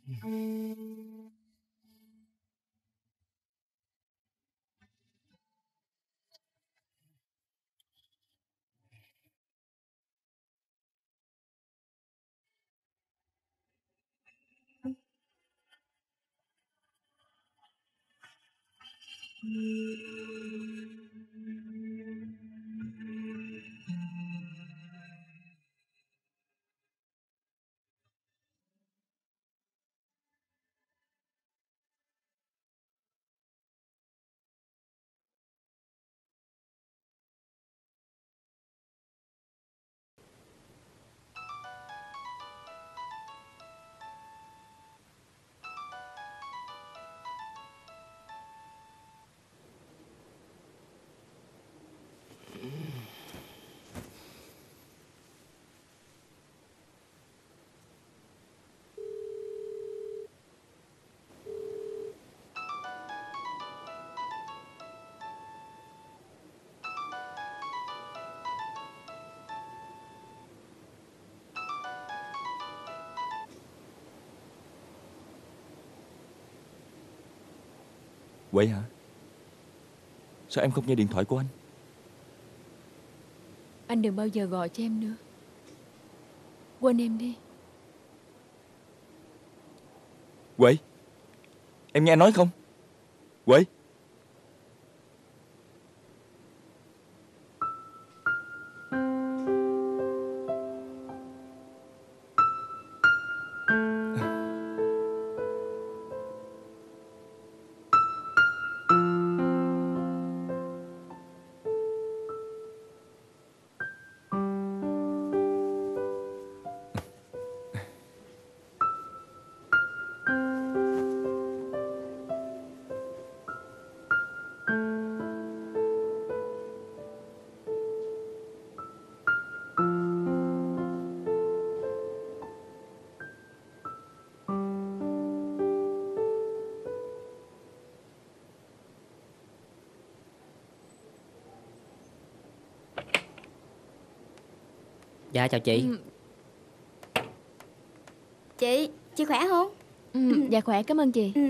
Vậy hả? Sao em không nghe điện thoại của anh? Anh đừng bao giờ gọi cho em nữa. Quên em đi. Quệ, em nghe anh nói không? Quệ. Dạ chào chị. Chị khỏe không? Dạ khỏe, cảm ơn chị.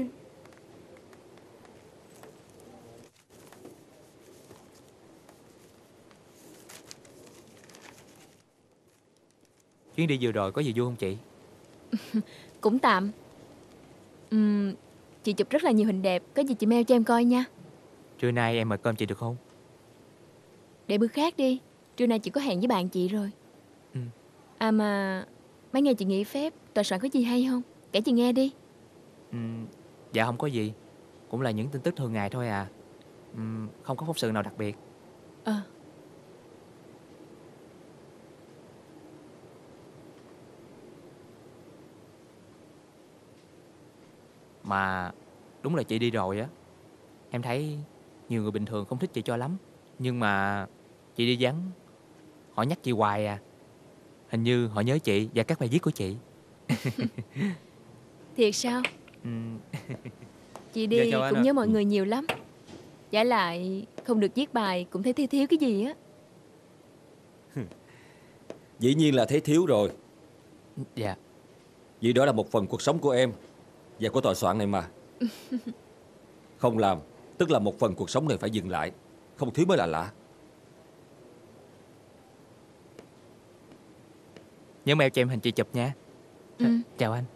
Chuyến đi vừa rồi có gì vui không chị? Cũng tạm. Chị chụp rất là nhiều hình đẹp. Có gì chị mail cho em coi nha. Trưa nay em mời cơm chị được không? Để bữa khác đi. Trưa nay chị có hẹn với bạn chị rồi. À mà mấy ngày chị nghỉ phép, tòa soạn có gì hay không? Kể chị nghe đi. Dạ không có gì. Cũng là những tin tức thường ngày thôi à. Không có phóng sự nào đặc biệt. Mà đúng là chị đi rồi á. Em thấy nhiều người bình thường không thích chị cho lắm. Nhưng mà chị đi vắng, họ nhắc chị hoài à. Hình như họ nhớ chị và các bài viết của chị. Thiệt sao? Chị Dạ, đi chào anh cũng ạ. nhớ mọi người nhiều lắm. Giả lại không được viết bài cũng thấy thiếu thiếu cái gì á. Dĩ nhiên là thấy thiếu rồi. Dạ. Vì đó là một phần cuộc sống của em và của tòa soạn này mà. Không làm tức là một phần cuộc sống này phải dừng lại. Không thiếu mới là lạ. Nhớ mail cho em hình chị chụp nha. Chào anh.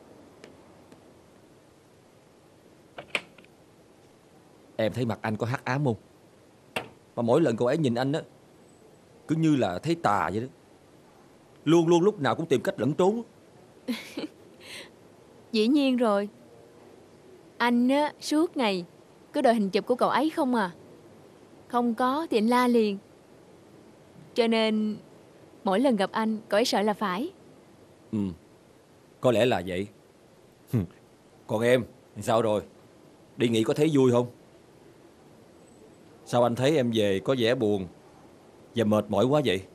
Em thấy mặt anh có hắc ám không? Mà mỗi lần cô ấy nhìn anh á, cứ như là thấy tà vậy đó. Luôn luôn lúc nào cũng tìm cách lẩn trốn. Dĩ nhiên rồi. Anh á, suốt ngày cứ đòi hình chụp của cậu ấy không à. Không có thì anh la liền. Cho nên mỗi lần gặp anh, cậu ấy sợ là phải. Có lẽ là vậy. Còn em, sao rồi? Đi nghỉ có thấy vui không? Sao anh thấy em về có vẻ buồn và mệt mỏi quá vậy?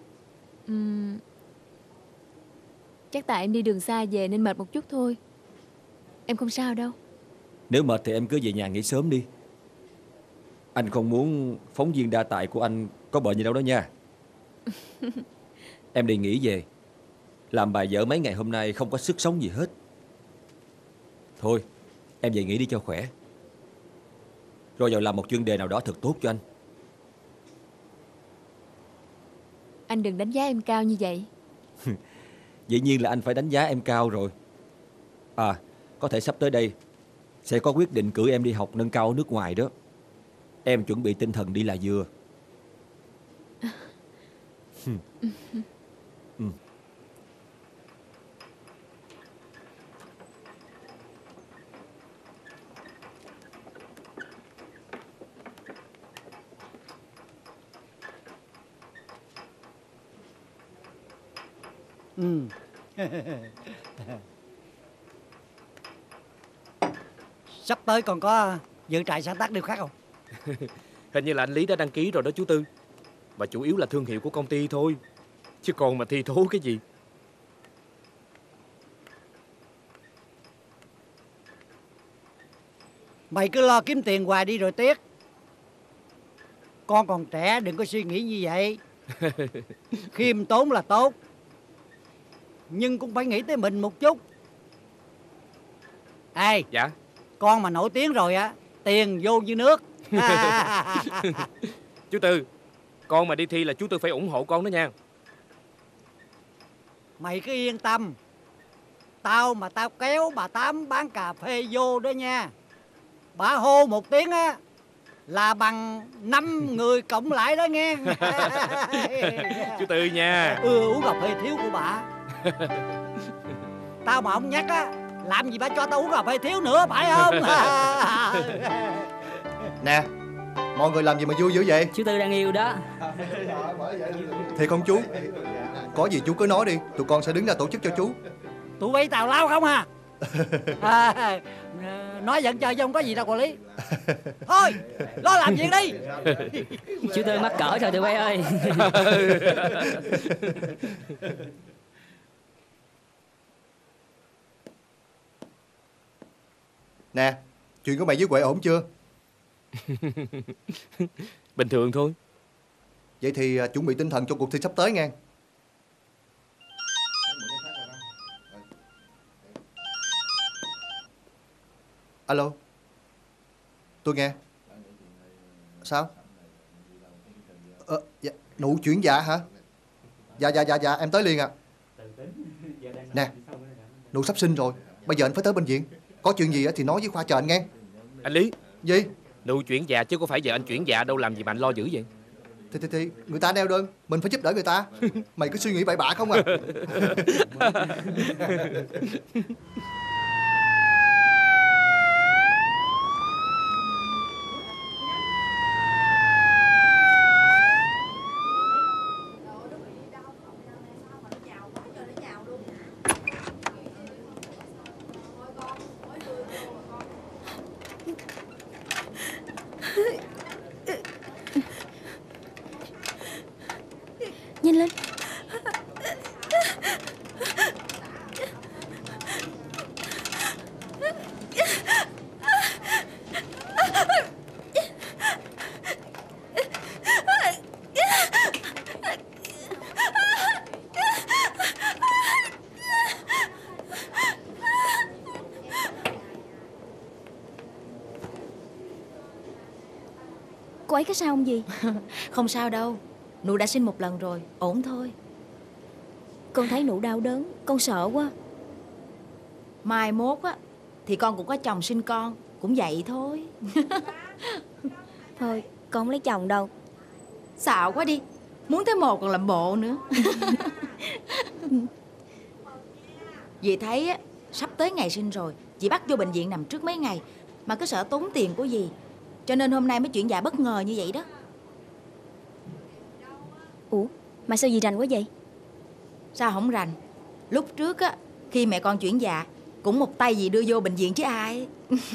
Chắc tại em đi đường xa về nên mệt một chút thôi. Em không sao đâu. Nếu mệt thì em cứ về nhà nghỉ sớm đi. Anh không muốn phóng viên đa tài của anh có bệnh gì đâu đó nha. Em đi nghỉ về. Làm bài vở mấy ngày hôm nay không có sức sống gì hết. Thôi, em về nghỉ đi cho khỏe. Rồi vào làm một chuyên đề nào đó thật tốt cho anh. Anh đừng đánh giá em cao như vậy. Dĩ nhiên là anh phải đánh giá em cao rồi. À, có thể sắp tới đây sẽ có quyết định cử em đi học nâng cao ở nước ngoài đó. Em chuẩn bị tinh thần đi là vừa. Ừ. Sắp tới còn có dự trại sáng tác điều khác không? Hình như là anh Lý đã đăng ký rồi đó chú Tư. Mà chủ yếu là thương hiệu của công ty thôi, chứ còn mà thi thố cái gì. Mày cứ lo kiếm tiền hoài đi rồi tiếc. Con còn trẻ đừng có suy nghĩ như vậy. Khiêm tốn là tốt, nhưng cũng phải nghĩ tới mình một chút. Ê, Dạ. con mà nổi tiếng rồi á, tiền vô như nước. Chú Tư, con mà đi thi là chú Tư phải ủng hộ con đó nha. Mày cứ yên tâm. Tao mà tao kéo bà Tám bán cà phê vô đó nha, bà hô một tiếng á là bằng 5 người cộng lại đó nghe. Chú Tư nha. Uống cà phê thiếu của bà. Tao mà không nhắc á, làm gì bà cho tao uống cà phê thiếu nữa, phải không? Nè, mọi người làm gì mà vui dữ vậy? Chú Tư đang yêu đó. Thiệt không chú? Có gì chú cứ nói đi, tụi con sẽ đứng ra tổ chức cho chú. Tụi bay tào lao không à? Nói giận chơi chứ không có gì đâu quản lý. Thôi, lo làm việc đi. Chú Tư mắc cỡ rồi tụi bay ơi. Nè, chuyện của mày với Huệ ổn chưa? Bình thường thôi. Vậy thì chuẩn bị tinh thần cho cuộc thi sắp tới nghe. Alo, tôi nghe. Sao? Dạ, nụ chuyển dạ hả? Dạ, em tới liền ạ. Nè, nụ sắp sinh rồi, bây giờ anh phải tới bệnh viện. Có chuyện gì thì nói với khoa chờ anh nghe. Anh Lý. Gì? Nụ chuyển dạ chứ có phải giờ anh chuyển dạ đâu, làm gì mà anh lo dữ vậy? Thì người ta neo đơn, mình phải giúp đỡ người ta. Mày cứ suy nghĩ bậy bạ không à. Nhanh lên. Cô ấy có sao không gì? Không sao đâu, Nụ đã sinh một lần rồi, ổn thôi. Con thấy Nụ đau đớn, con sợ quá. Mai mốt á thì con cũng có chồng sinh con, cũng vậy thôi. Thôi, con không lấy chồng đâu. Xạo quá đi, muốn thấy một còn làm bộ nữa. Dì thấy á, sắp tới ngày sinh rồi, chị bắt vô bệnh viện nằm trước mấy ngày, mà cứ sợ tốn tiền của dì, cho nên hôm nay mới chuyển dạ bất ngờ như vậy đó. Ủa, mà sao dì rành quá vậy? Sao không rành? Lúc trước á, khi mẹ con chuyển dạ, cũng một tay dì đưa vô bệnh viện chứ ai.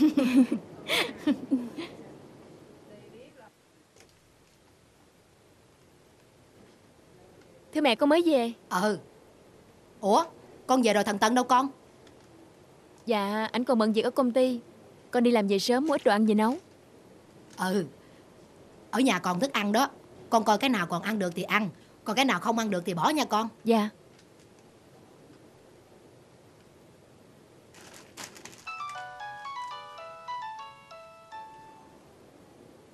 Thưa mẹ, con mới về. Ủa, con về rồi thằng Tân đâu con? Dạ, ảnh còn bận việc ở công ty. Con đi làm về sớm, mua ít đồ ăn về nấu. Ở nhà còn thức ăn đó, con coi cái nào còn ăn được thì ăn, còn cái nào không ăn được thì bỏ nha con. Dạ.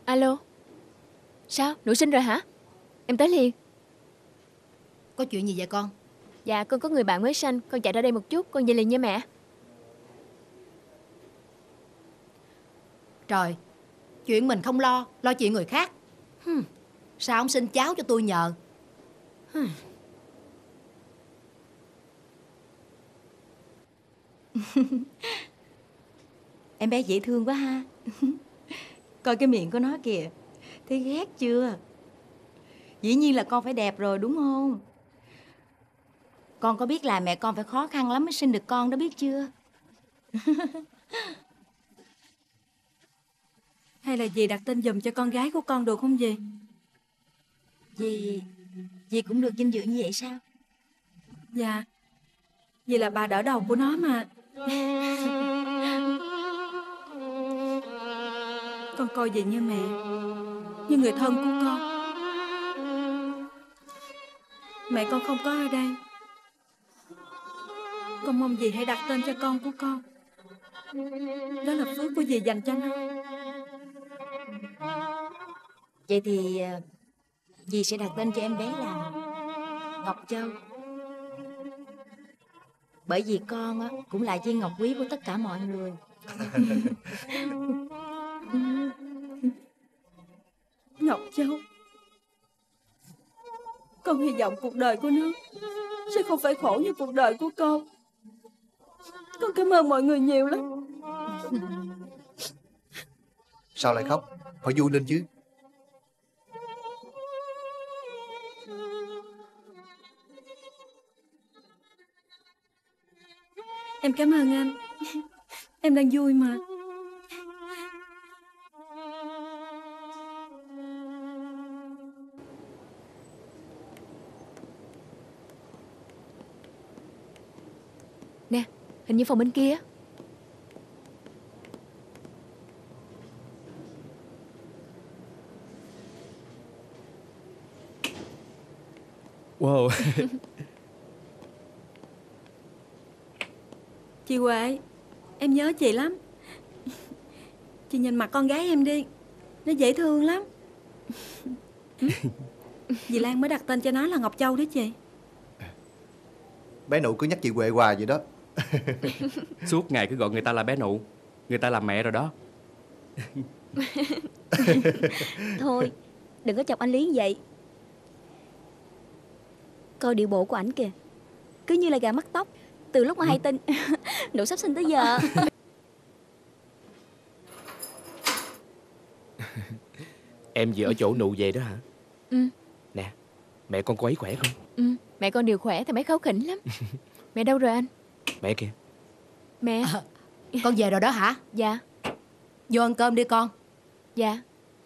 Alo. Sao? Nữ sinh rồi hả? Em tới liền. Có chuyện gì vậy con? Dạ con có người bạn mới sanh, con chạy ra đây một chút, con về liền nha mẹ. Trời, chuyện mình không lo, lo chuyện người khác. Sao không xin cháu cho tôi nhờ? Em bé dễ thương quá ha. Coi cái miệng của nó kìa. Thấy ghét chưa? Dĩ nhiên là con phải đẹp rồi đúng không? Con có biết là mẹ con phải khó khăn lắm mới sinh được con đó, biết chưa? Hay là dì đặt tên giùm cho con gái của con được không dì? Dì cũng được vinh dự như vậy sao? Dạ. Dì là bà đỡ đầu của nó mà. Con coi dì như mẹ, như người thân của con. Mẹ con không có ở đây, con mong dì hãy đặt tên cho con của con. Đó là phước của dì dành cho nó. Vậy thì dì sẽ đặt tên cho em bé là Ngọc Châu. Bởi vì con á, cũng là viên ngọc quý của tất cả mọi người. Ngọc Châu, con hy vọng cuộc đời của nó sẽ không phải khổ như cuộc đời của con. Con cảm ơn mọi người nhiều lắm. Sao lại khóc? Phải vui lên chứ. Em cảm ơn anh. Em đang vui mà. Nè, hình như phòng bên kia. Wow. Chị Huệ, em nhớ chị lắm. Chị nhìn mặt con gái em đi, nó dễ thương lắm. Dì Lan mới đặt tên cho nó là Ngọc Châu đó chị. Bé Nụ cứ nhắc chị Huệ hoài vậy đó. Suốt ngày cứ gọi người ta là bé Nụ. Người ta là mẹ rồi đó. Thôi, đừng có chọc anh Lý như vậy. Coi điệu bộ của ảnh kìa, cứ như là gà mắc tóc. Từ lúc mà hay tin Nụ sắp sinh tới giờ. Em về ở chỗ Nụ về đó hả? Ừ. Nè, mẹ con cô ấy khỏe không? Ừ, mẹ con đều khỏe, thằng bé kháu khỉnh lắm. Mẹ đâu rồi anh? Mẹ kìa. Mẹ. Con về rồi đó hả? Dạ. Vô ăn cơm đi con. Dạ.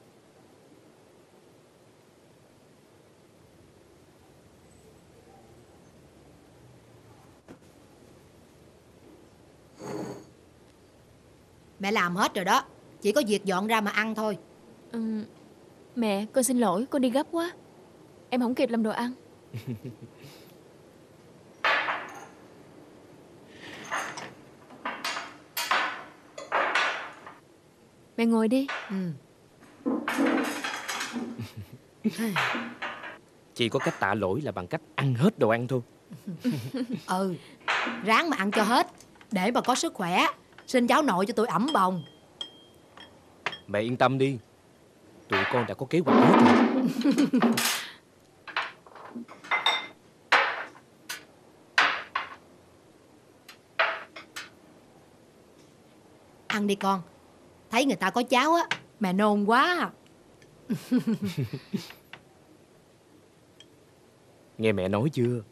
Mẹ làm hết rồi đó, chỉ có việc dọn ra mà ăn thôi. Mẹ, con xin lỗi, con đi gấp quá. Em không kịp làm đồ ăn. Mẹ ngồi đi. Chị có cách tạ lỗi là bằng cách ăn hết đồ ăn thôi. Ráng mà ăn cho hết, để mà có sức khỏe. Sinh cháu nội cho tôi ẵm bồng. Mẹ yên tâm đi, tụi con đã có kế hoạch hết rồi. Ăn đi con. Thấy người ta có cháo á, mẹ nôn quá. Nghe mẹ nói chưa?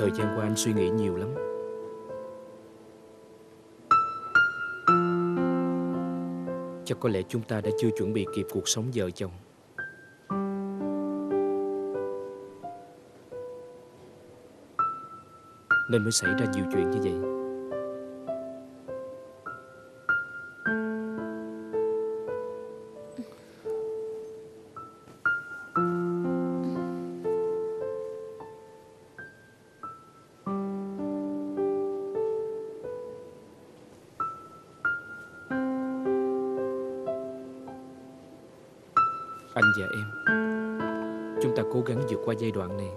Thời gian qua anh suy nghĩ nhiều lắm. Chắc có lẽ chúng ta đã chưa chuẩn bị kịp cuộc sống vợ chồng. Nên mới xảy ra nhiều chuyện như vậy. Anh và em, chúng ta cố gắng vượt qua giai đoạn này.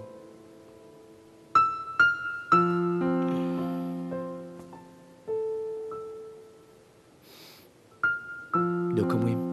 Được không em?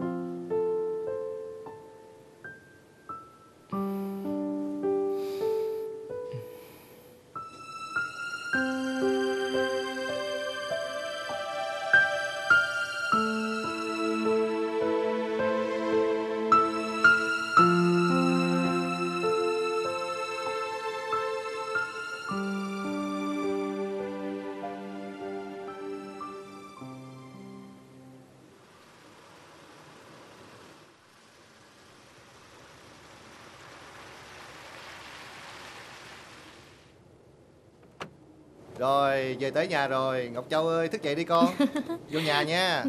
Rồi, về tới nhà rồi. Ngọc Châu ơi, thức dậy đi con. Vô nhà nha.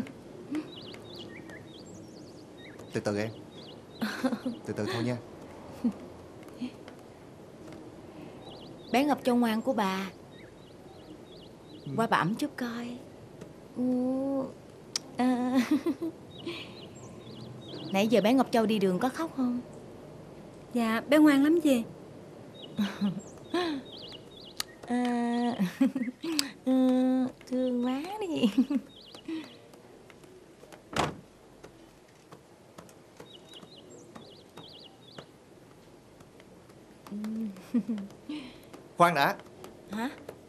Từ từ em. Từ từ thôi nha. Bé Ngọc Châu ngoan của bà. Qua bà ẵm chút coi. Nãy giờ bé Ngọc Châu đi đường có khóc không? Dạ, bé ngoan lắm dì. Thương quá đi. Khoan đã. Hả?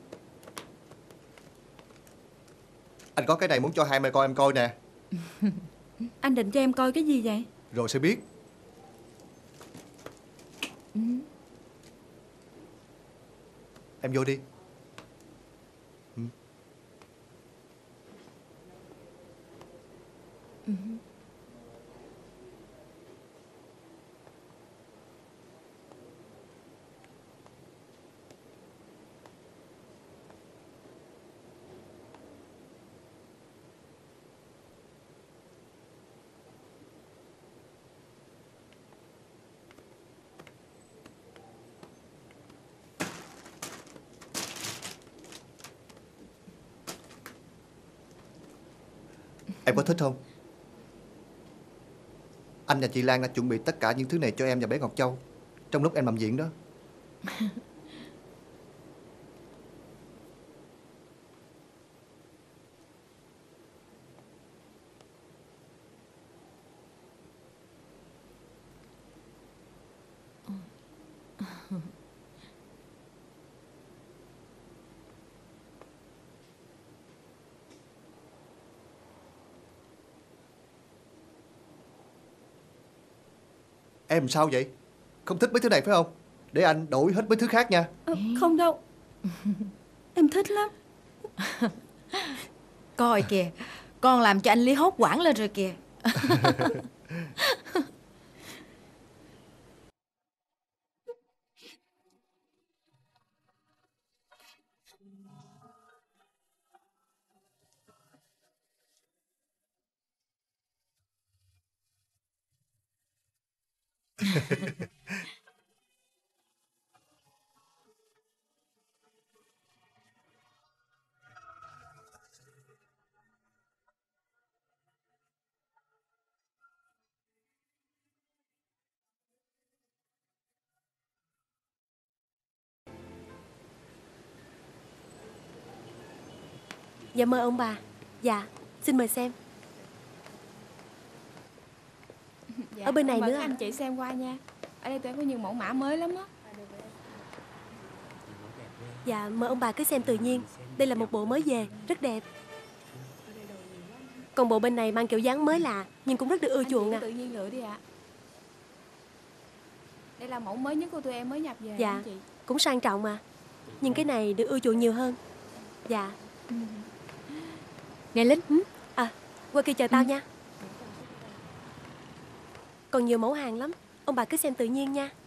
Anh có cái này muốn cho hai mẹ con em coi nè. Anh định cho em coi cái gì vậy? Rồi sẽ biết. Em vô đi. Em có thích không? Anh và chị Lan đã chuẩn bị tất cả những thứ này cho em và bé Ngọc Châu trong lúc em nằm viện đó. Em sao vậy? Không thích mấy thứ này phải không? Để anh đổi hết mấy thứ khác nha. Không đâu. Em thích lắm. Coi kìa, con làm cho anh Lý hốt hoảng lên rồi kìa. Dạ mời ông bà. Dạ, xin mời xem. Dạ, ở bên này mời nữa các à? anh chị xem qua nha. Ở đây tụi em có nhiều mẫu mã mới lắm á. Dạ, mời ông bà cứ xem tự nhiên. Đây là một bộ mới về, rất đẹp. Còn bộ bên này mang kiểu dáng mới lạ, nhưng cũng rất được ưa chuộng à. Tự nhiên lựa đi ạ. Đây là mẫu mới nhất của tụi em mới nhập về. Dạ, anh chị. cũng sang trọng mà. Nhưng cái này được ưa chuộng nhiều hơn. Dạ. Nè Linh. À, qua kia chờ tao nha. Còn nhiều mẫu hàng lắm. Ông bà cứ xem tự nhiên nha.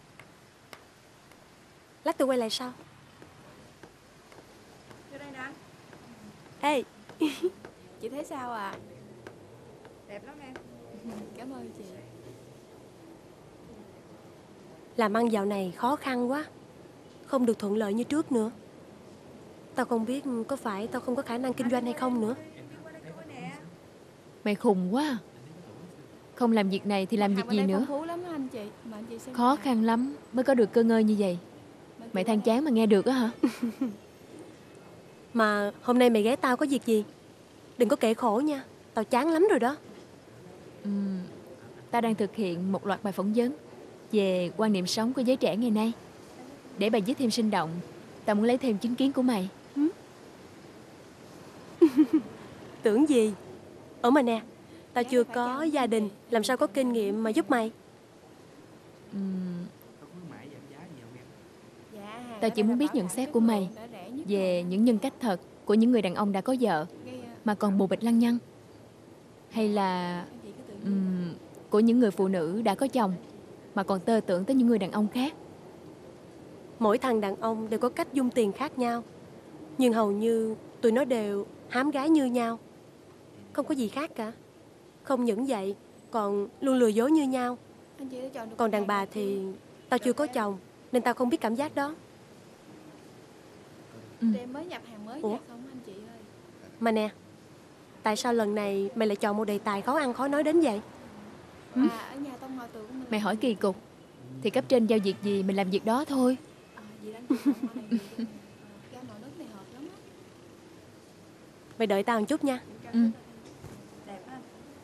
Lát tôi quay lại sau. Vô đây nè anh. Ê. Chị thấy sao à? Đẹp lắm em. Cảm ơn chị. Làm ăn dạo này khó khăn quá. Không được thuận lợi như trước nữa. Tao không biết có phải tao không có khả năng kinh doanh hay không nữa. Mày khùng quá à. Không làm việc này thì làm việc gì nữa. Phong phú lắm anh chị. Mà anh chị xem Khó khăn lắm mới có được cơ ngơi như vậy. Mày than chán mà nghe được á hả? Mà hôm nay mày ghé tao có việc gì? Đừng có kể khổ nha. Tao chán lắm rồi đó. Tao đang thực hiện một loạt bài phỏng vấn về quan niệm sống của giới trẻ ngày nay. Để bài viết thêm sinh động, tao muốn lấy thêm chính kiến của mày. Tưởng gì? Ở mà nè, tao chưa có gia đình, làm sao có kinh nghiệm mà giúp mày. Tao chỉ muốn biết nhận xét của mày về những nhân cách thật của những người đàn ông đã có vợ mà còn bồ bịch lăng nhăng, hay là của những người phụ nữ đã có chồng mà còn tơ tưởng tới những người đàn ông khác. Mỗi thằng đàn ông đều có cách dung tiền khác nhau, nhưng hầu như tụi nó đều hám gái như nhau. Không có gì khác cả. Không những vậy, còn luôn lừa dối như nhau. Còn đàn bà thì tao chưa có chồng, nên tao không biết cảm giác đó. Em mới nhập hàng mới Ủa? về không anh chị ơi. Mà nè, tại sao lần này mày lại chọn một đề tài khó ăn khó nói đến vậy? Ở nhà tông hòa tường của mình. Mày hỏi kỳ cục thì cấp trên giao việc gì mình làm việc đó thôi. Vậy anh chị xong ở này ga màu nước này hợp lắm á. Mày đợi tao một chút nha. Đẹp anh.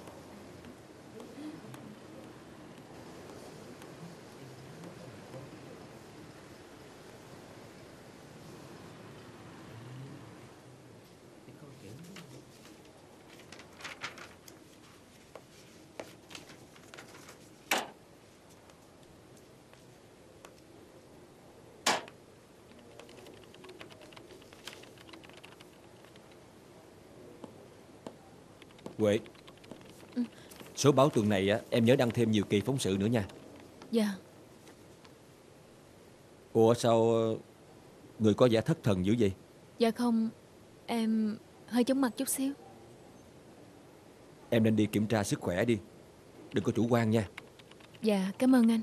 Huệ, số báo tuần này á, em nhớ đăng thêm nhiều kỳ phóng sự nữa nha. Dạ. Ủa sao người có vẻ thất thần dữ vậy? Dạ không, em hơi chóng mặt chút xíu. Em nên đi kiểm tra sức khỏe đi. Đừng có chủ quan nha. Dạ, cảm ơn anh.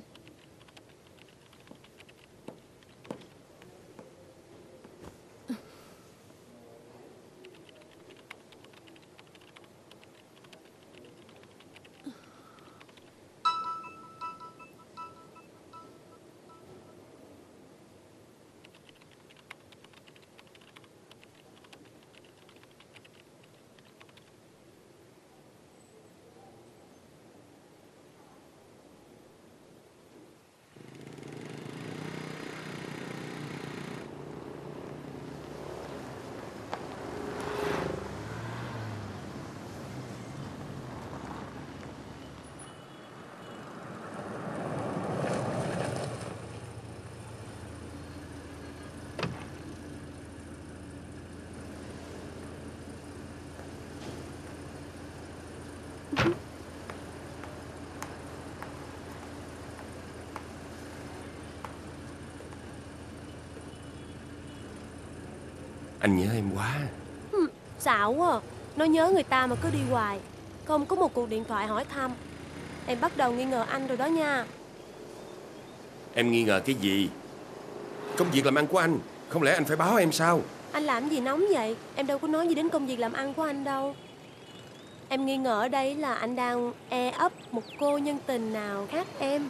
Anh nhớ em quá. Xạo quá à. Nó nhớ người ta mà cứ đi hoài, không có một cuộc điện thoại hỏi thăm. Em bắt đầu nghi ngờ anh rồi đó nha. Em nghi ngờ cái gì? Công việc làm ăn của anh, không lẽ anh phải báo em sao? Anh làm gì nóng vậy? Em đâu có nói gì đến công việc làm ăn của anh đâu. Em nghi ngờ ở đây là anh đang e ấp một cô nhân tình nào khác em.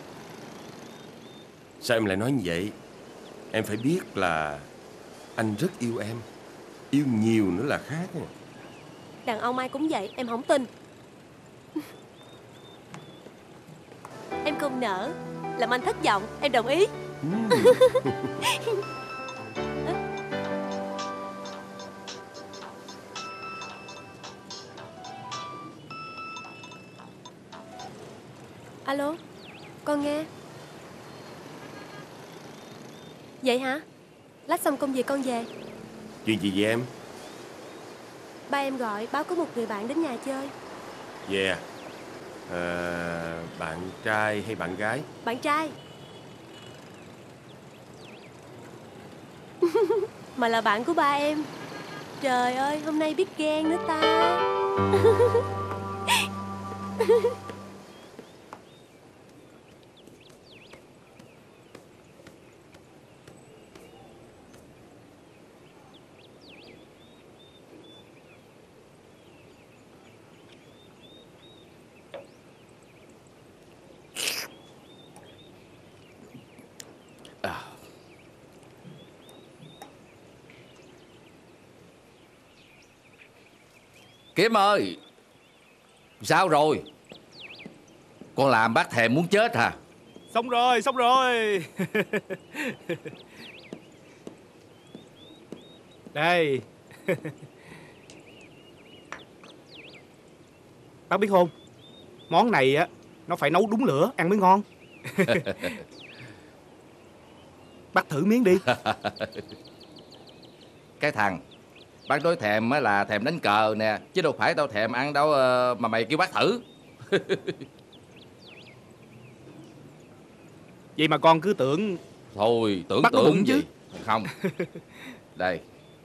Sao em lại nói như vậy? Em phải biết là anh rất yêu em. Yêu nhiều nữa là khác. Đàn ông ai cũng vậy, em không tin. Em không nỡ làm anh thất vọng, em đồng ý. Alo, con nghe. Vậy hả? Lát xong công việc con về. Chuyện gì vậy em? Ba em gọi báo có một người bạn đến nhà chơi. Về bạn trai hay bạn gái? Bạn trai. Mà là bạn của ba em. Trời ơi, hôm nay biết ghen nữa ta. Kiếm ơi, sao rồi? Con làm bác thèm muốn chết hả? Xong rồi, xong rồi. Đây. Bác biết không, món này á nó phải nấu đúng lửa ăn mới ngon. Bác thử miếng đi. Cái thằng bác nói thèm á là thèm đánh cờ nè, chứ đâu phải tao thèm ăn đâu mà mày kêu bác thử. Vậy mà con cứ tưởng. Thôi tưởng bác có bụng gì chứ. Không. Đây.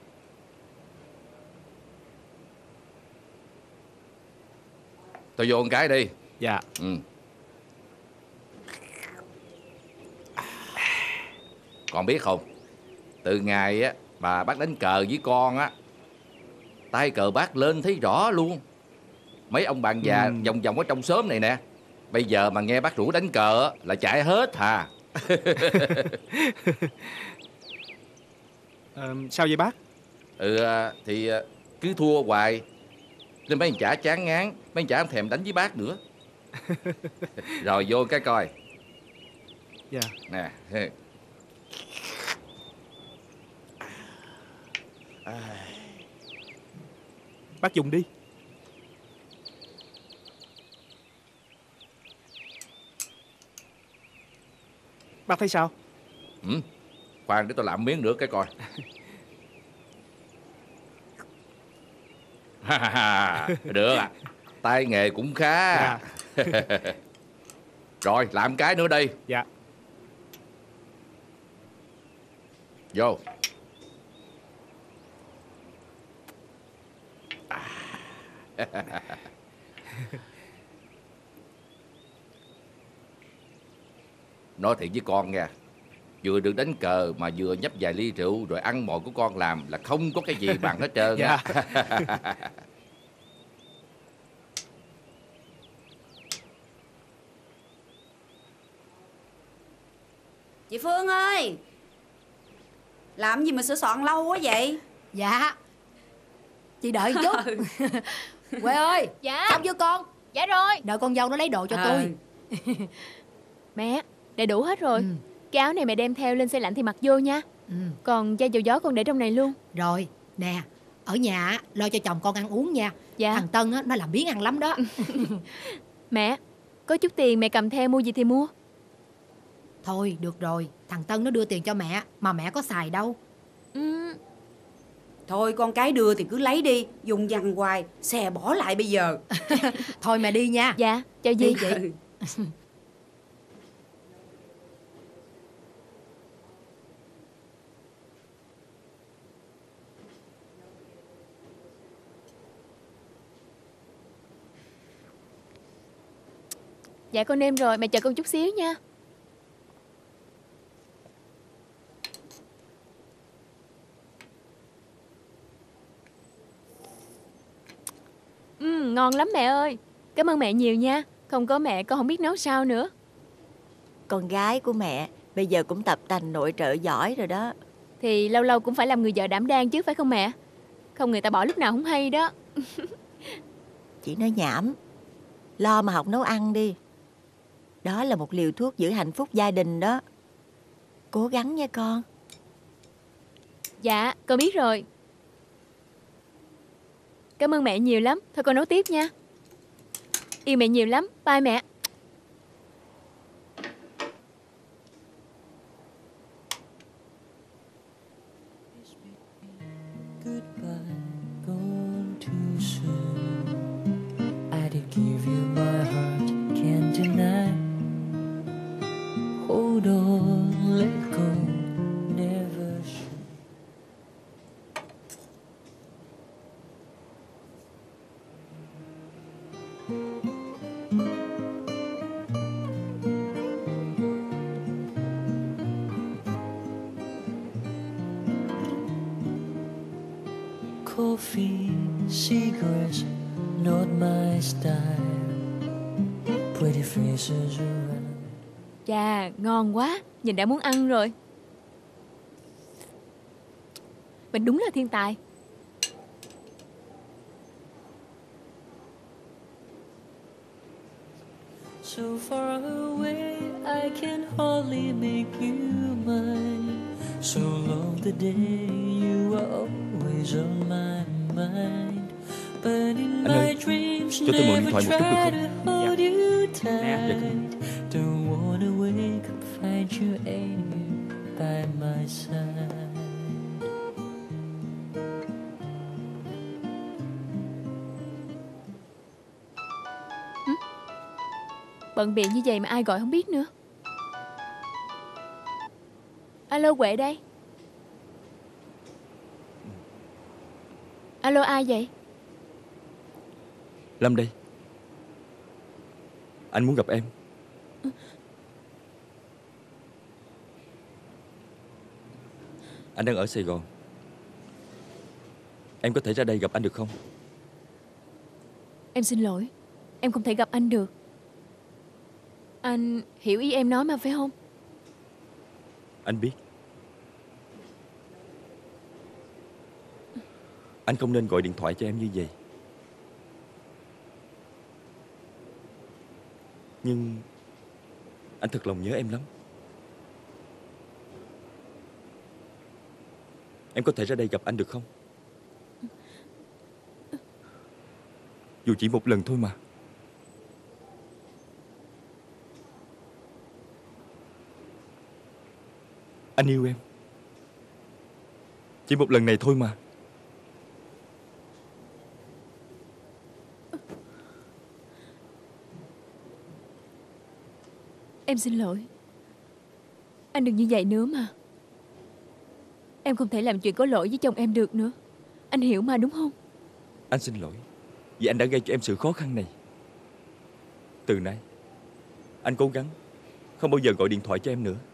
Tôi vô một cái đi. Dạ. Con biết không, từ ngày á mà bác đánh cờ với con á, tay cờ bác lên thấy rõ luôn. Mấy ông bạn già vòng vòng ở trong xóm này nè, bây giờ mà nghe bác rủ đánh cờ á, là chạy hết hà. Sao vậy bác? Thì cứ thua hoài nên mấy anh chả chán ngán, mấy anh chả không thèm đánh với bác nữa. Rồi vô cái coi. Dạ. Nè. Bác dùng đi. Bác thấy sao? Khoan để tôi làm miếng nữa cái coi. Được à, tay nghề cũng khá. Dạ. Rồi làm cái nữa đi. Dạ. Vô. Nói thiệt với con nha, vừa được đánh cờ mà vừa nhấp vài ly rượu rồi ăn mồi của con làm là không có cái gì bằng hết trơn á. Chị Phương ơi, làm gì mà sửa soạn lâu quá vậy? Dạ, chị đợi chút. Quê ơi, Dạ. xong chưa con? Dạ rồi. Đợi con dâu nó lấy đồ cho tôi. Mẹ, đầy đủ hết rồi. Cái áo này mẹ đem theo lên xe lạnh thì mặc vô nha. Còn chai dầu gió con để trong này luôn. Rồi, nè, ở nhà á, lo cho chồng con ăn uống nha. Dạ. Thằng Tân á, nó làm biếng ăn lắm đó. Mẹ, có chút tiền mẹ cầm theo mua gì thì mua. Thôi, được rồi, thằng Tân nó đưa tiền cho mẹ, mà mẹ có xài đâu. Thôi con cái đưa thì cứ lấy đi, dùng dằn hoài, xè bỏ lại bây giờ. Thôi mẹ đi nha. Dạ, chào dì. Đi chị. Dạ con nêm rồi, mẹ chờ con chút xíu nha. Ngon lắm mẹ ơi. Cảm ơn mẹ nhiều nha. Không có mẹ con không biết nấu sao nữa. Con gái của mẹ bây giờ cũng tập tành nội trợ giỏi rồi đó. Thì lâu lâu cũng phải làm người vợ đảm đang chứ phải không mẹ? Không người ta bỏ lúc nào không hay đó. Chị nói nhảm. Lo mà học nấu ăn đi. Đó là một liều thuốc giữ hạnh phúc gia đình đó. Cố gắng nha con. Dạ, con biết rồi. Cảm ơn mẹ nhiều lắm. Thôi con nấu tiếp nha. Yêu mẹ nhiều lắm. Bye mẹ. coffee, cigarettes, not my style. Pretty faces around. Chà, ngon quá, nhìn đã muốn ăn rồi. Mình đúng là thiên tài. So far away, I can hardly make you mine. So long the day you are always on my mind. But in my dreams, cho tôi mượn điện never thoại một chút được try không? to hold you Dạ. tight. Don't wanna wake up, find you ain't by my side. Bận bịu như vậy mà ai gọi không biết nữa. Alo, Huệ đây. Alo, ai vậy? Lâm đây. Anh muốn gặp em. Anh đang ở Sài Gòn. Em có thể ra đây gặp anh được không? Em xin lỗi, em không thể gặp anh được. Anh hiểu ý em nói mà phải không? Anh biết. Anh không nên gọi điện thoại cho em như vậy. Nhưng anh thật lòng nhớ em lắm. Em có thể ra đây gặp anh được không? Dù chỉ một lần thôi mà. Anh yêu em. Chỉ một lần này thôi mà. Em xin lỗi. Anh đừng như vậy nữa mà. Em không thể làm chuyện có lỗi với chồng em được nữa. Anh hiểu mà đúng không? Anh xin lỗi vì anh đã gây cho em sự khó khăn này. Từ nay anh cố gắng không bao giờ gọi điện thoại cho em nữa.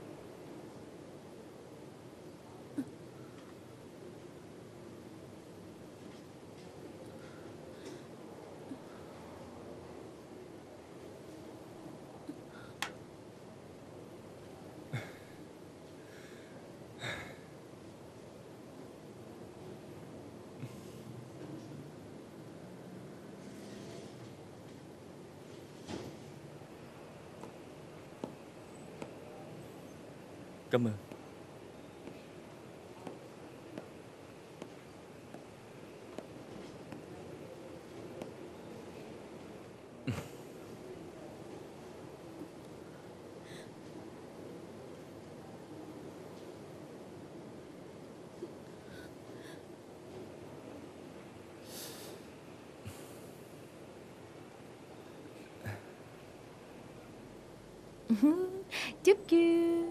Cảm ơn. Chúc chưa.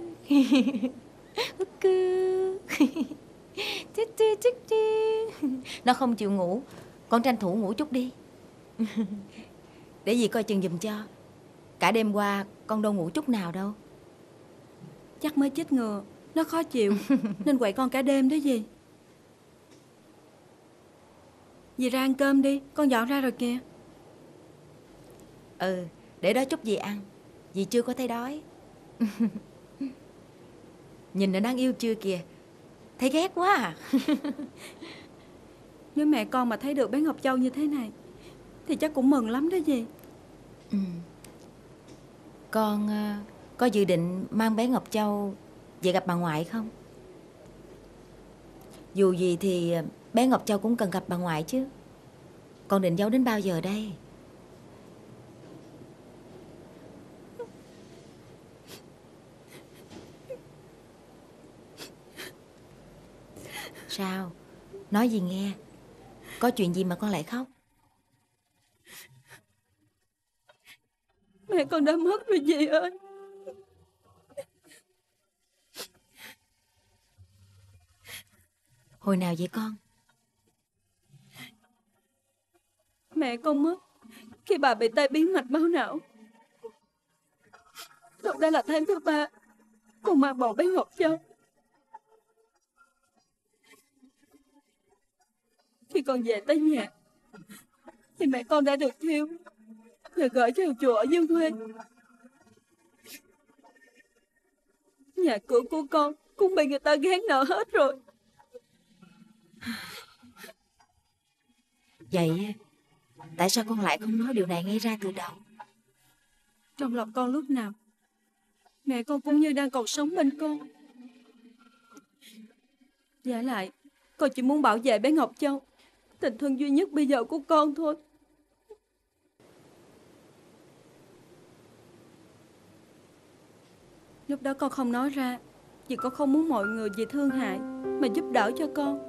Nó không chịu ngủ. Con tranh thủ ngủ chút đi. Để dì coi chừng giùm cho. Cả đêm qua con đâu ngủ chút nào đâu. Chắc mới chích ngừa, nó khó chịu nên quậy con cả đêm đó dì. Dì ra ăn cơm đi, con dọn ra rồi kìa. Ừ, để đó chút dì ăn. Dì chưa có thấy đói. Nhìn nó đáng yêu chưa kìa. Thấy ghét quá à. Nếu mẹ con mà thấy được bé Ngọc Châu như thế này thì chắc cũng mừng lắm đó dì. Con có dự định mang bé Ngọc Châu về gặp bà ngoại không? Dù gì thì bé Ngọc Châu cũng cần gặp bà ngoại chứ. Con định giấu đến bao giờ đây? Sao? Nói gì nghe. Có chuyện gì mà con lại khóc? Mẹ con đã mất rồi dì ơi. Hồi nào vậy con? Mẹ con mất khi bà bị tai biến mạch máu não. Lúc đó là tháng thứ 3 con mang bầu bé Ngọc Châu. Khi Khi con về tới nhà thì mẹ con đã được thiêu và gửi vào chùa ở dưới quê. Nhà cửa của con cũng bị người ta gán nợ hết rồi. Vậy tại sao con lại không nói điều này ngay ra từ đầu? Trong lòng con lúc nào mẹ con cũng như đang còn sống bên con. Giả lại con chỉ muốn bảo vệ bé Ngọc Châu, tình thân duy nhất bây giờ của con thôi. Lúc đó con không nói ra vì con không muốn mọi người vì thương hại mà giúp đỡ cho con.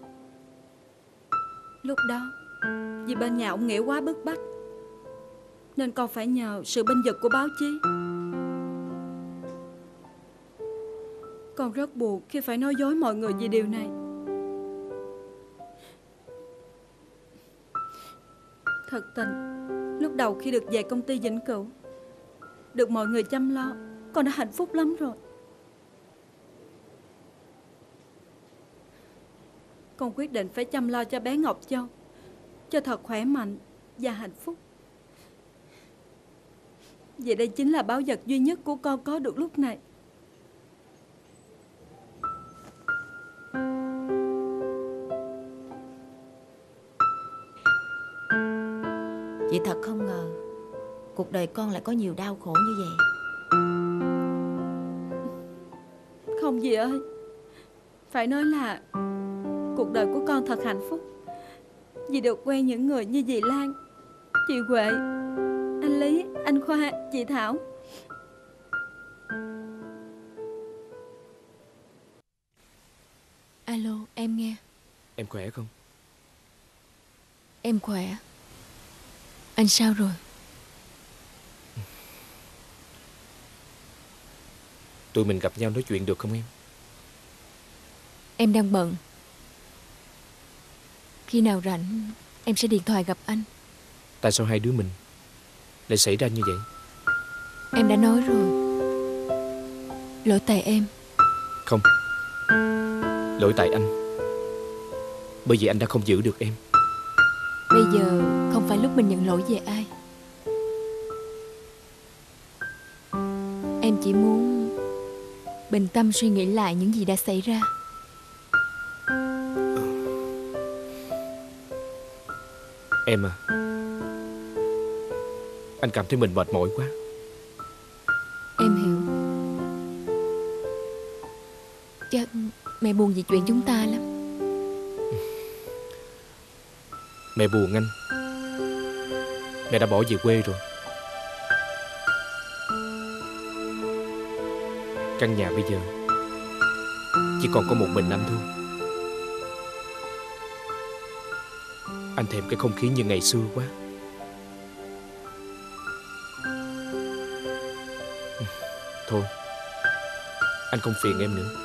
Lúc đó vì bên nhà ông Nghĩa quá bức bách nên con phải nhờ sự bênh vực của báo chí. Con rất buồn khi phải nói dối mọi người về điều này. Thật tình, lúc đầu khi được về công ty Vĩnh Cửu, được mọi người chăm lo, con đã hạnh phúc lắm rồi. Con quyết định phải chăm lo cho bé Ngọc Châu, cho thật khỏe mạnh và hạnh phúc. Vì đây chính là báu vật duy nhất của con có được lúc này. Chị thật không ngờ cuộc đời con lại có nhiều đau khổ như vậy. Không dì ơi, phải nói là cuộc đời của con thật hạnh phúc vì được quen những người như dì Lan, chị Huệ, anh Lý, anh Khoa, chị Thảo. Alo, em nghe. Em khỏe không? Em khỏe. Anh sao rồi? Tụi mình gặp nhau nói chuyện được không em? Em đang bận. Khi nào rảnh em sẽ điện thoại gặp anh. Tại sao hai đứa mình lại xảy ra như vậy? Em đã nói rồi, lỗi tại em. Không, lỗi tại anh. Bởi vì anh đã không giữ được em. Bây giờ không phải lúc mình nhận lỗi về ai. Em chỉ muốn bình tâm suy nghĩ lại những gì đã xảy ra. Em à, anh cảm thấy mình mệt mỏi quá. Em hiểu. Chắc mẹ buồn vì chuyện chúng ta lắm. Mẹ buồn anh. Mẹ đã bỏ về quê rồi. Căn nhà bây giờ chỉ còn có một mình anh thôi. Anh thèm cái không khí như ngày xưa quá. Thôi, anh không phiền em nữa.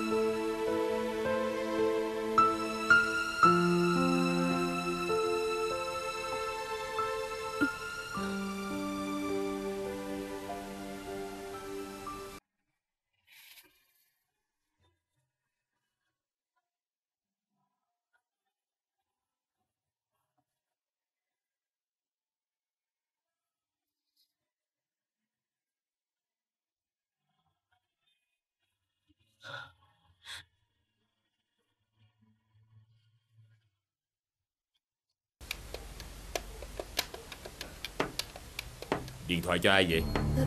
Điện thoại cho ai vậy?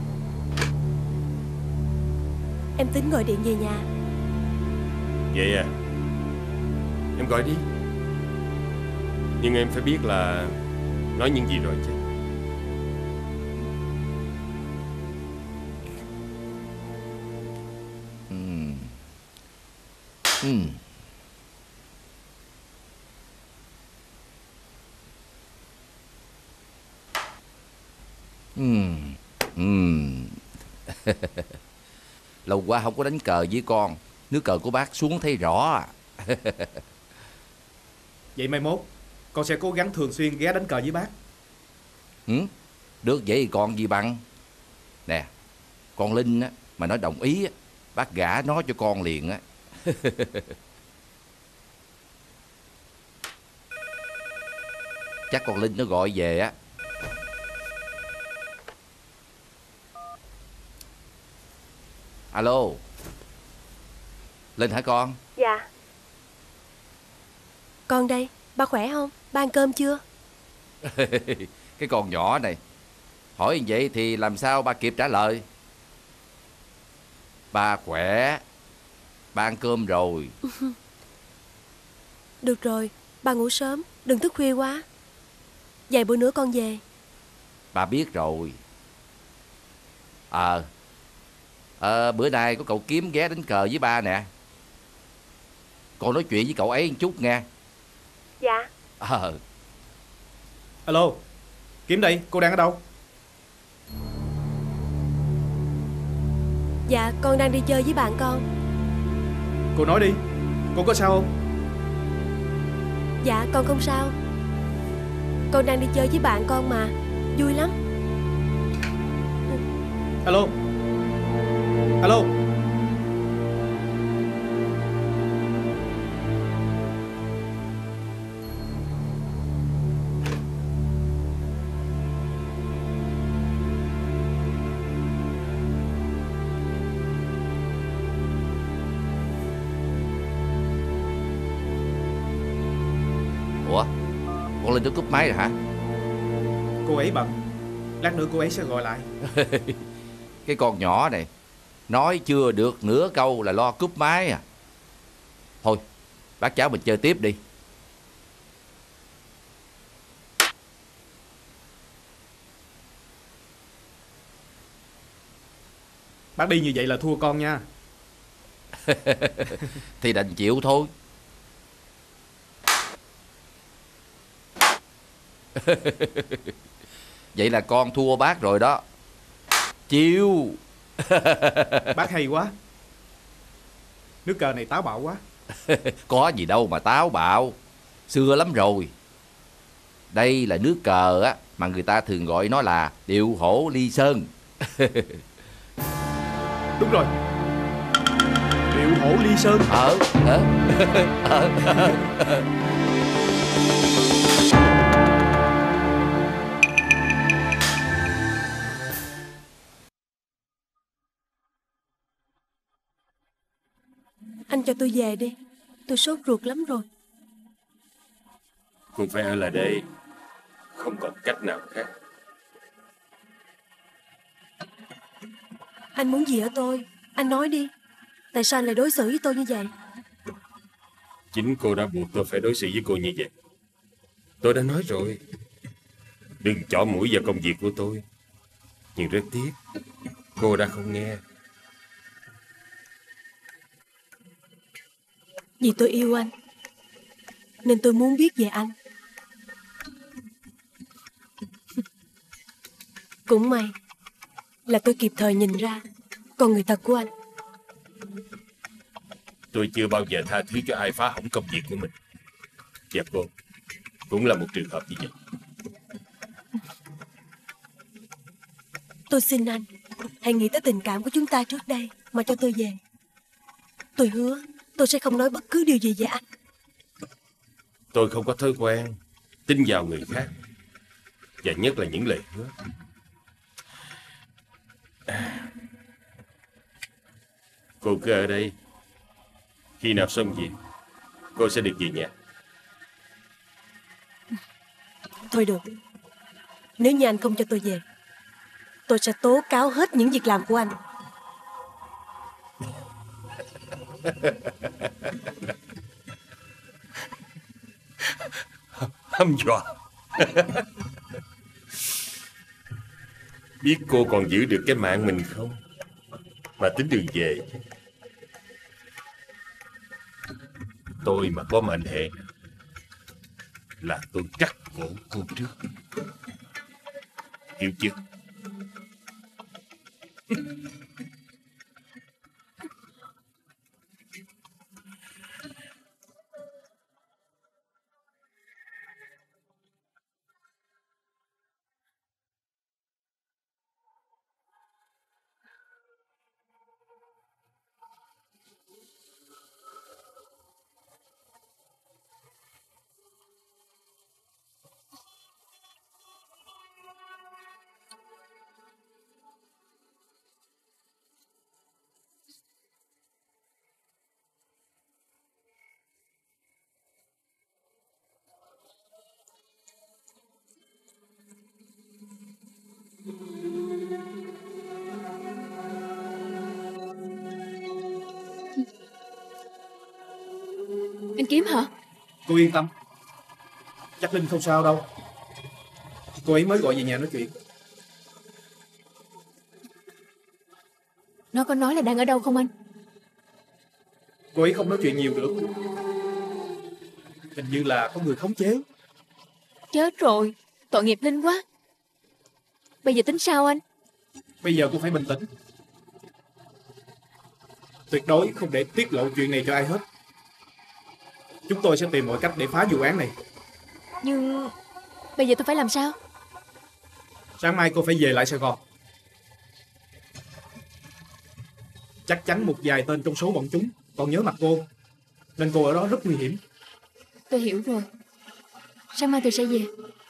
Em tính gọi điện về nhà. Vậy à? Em gọi đi. Nhưng em phải biết là nói những gì rồi chứ. Lâu quá không có đánh cờ với con. Nước cờ của bác xuống thấy rõ. Vậy mai mốt con sẽ cố gắng thường xuyên ghé đánh cờ với bác. Được vậy thì còn gì bằng. Nè, con Linh á, mà nói đồng ý á, bác gả nó cho con liền á. Chắc con Linh nó gọi về á. Alo, Linh hả con? Dạ. Con đây, ba khỏe không? Ba ăn cơm chưa? Cái con nhỏ này hỏi như vậy thì làm sao ba kịp trả lời. Ba khỏe, ba ăn cơm rồi. Được rồi, ba ngủ sớm, đừng thức khuya quá. Vài bữa nữa con về. Ba biết rồi. Bữa nay có cậu Kiếm ghé đánh cờ với ba nè. Con nói chuyện với cậu ấy một chút nghe. Dạ. Alo, Kiếm đây, cô đang ở đâu? Dạ, con đang đi chơi với bạn con. Cô nói đi, cô có sao không? Dạ, con không sao. Con đang đi chơi với bạn con mà, vui lắm. Alo. Alo. Ủa, con Linh nó cúp máy rồi hả? Cô ấy bận, lát nữa cô ấy sẽ gọi lại. Cái con nhỏ này nói chưa được nửa câu là lo cúp máy à. Thôi, bác cháu mình chơi tiếp đi. Bác đi như vậy là thua con nha. Thì đành chịu thôi. Vậy là con thua bác rồi đó. Chiêu. Bác hay quá. Nước cờ này táo bạo quá. Có gì đâu mà táo bạo, xưa lắm rồi. Đây là nước cờ á mà người ta thường gọi nó là điệu hổ ly sơn. Đúng rồi, điệu hổ ly sơn. Anh cho tôi về đi, tôi sốt ruột lắm rồi. Cô phải ở lại đây, không còn cách nào khác. Anh muốn gì ở tôi? Anh nói đi. Tại sao anh lại đối xử với tôi như vậy? Chính cô đã buộc tôi phải đối xử với cô như vậy. Tôi đã nói rồi, đừng chỏ mũi vào công việc của tôi. Nhưng rất tiếc, cô đã không nghe. Vì tôi yêu anh, nên tôi muốn biết về anh. Cũng may là tôi kịp thời nhìn ra con người thật của anh. Tôi chưa bao giờ tha thứ cho ai phá hỏng công việc của mình. Và cô cũng là một trường hợp như vậy. Tôi xin anh, hãy nghĩ tới tình cảm của chúng ta trước đây mà cho tôi về. Tôi hứa tôi sẽ không nói bất cứ điều gì về anh. Tôi không có thói quen tin vào người khác, và nhất là những lời hứa. Cô cứ ở đây. Khi nào xong việc, cô sẽ được về nhà. Thôi được. Nếu như anh không cho tôi về, tôi sẽ tố cáo hết những việc làm của anh. Hăm dọa. Biết cô còn giữ được cái mạng mình không mà tính đường về. Tôi mà có mệnh hệ là tôi cắt cổ cô trước. Hiểu chưa? Anh Kiếm hả? Cô yên tâm, chắc Linh không sao đâu. Cô ấy mới gọi về nhà nói chuyện. Nó có nói là đang ở đâu không anh? Cô ấy không nói chuyện nhiều được. Hình như là có người khống chế. Chết rồi, tội nghiệp Linh quá. Bây giờ tính sao anh? Bây giờ cô phải bình tĩnh. Tuyệt đối không để tiết lộ chuyện này cho ai hết. Chúng tôi sẽ tìm mọi cách để phá vụ án này. Nhưng bây giờ tôi phải làm sao? Sáng mai cô phải về lại Sài Gòn. Chắc chắn một vài tên trong số bọn chúng còn nhớ mặt cô, nên cô ở đó rất nguy hiểm. Tôi hiểu rồi. Sáng mai tôi sẽ về.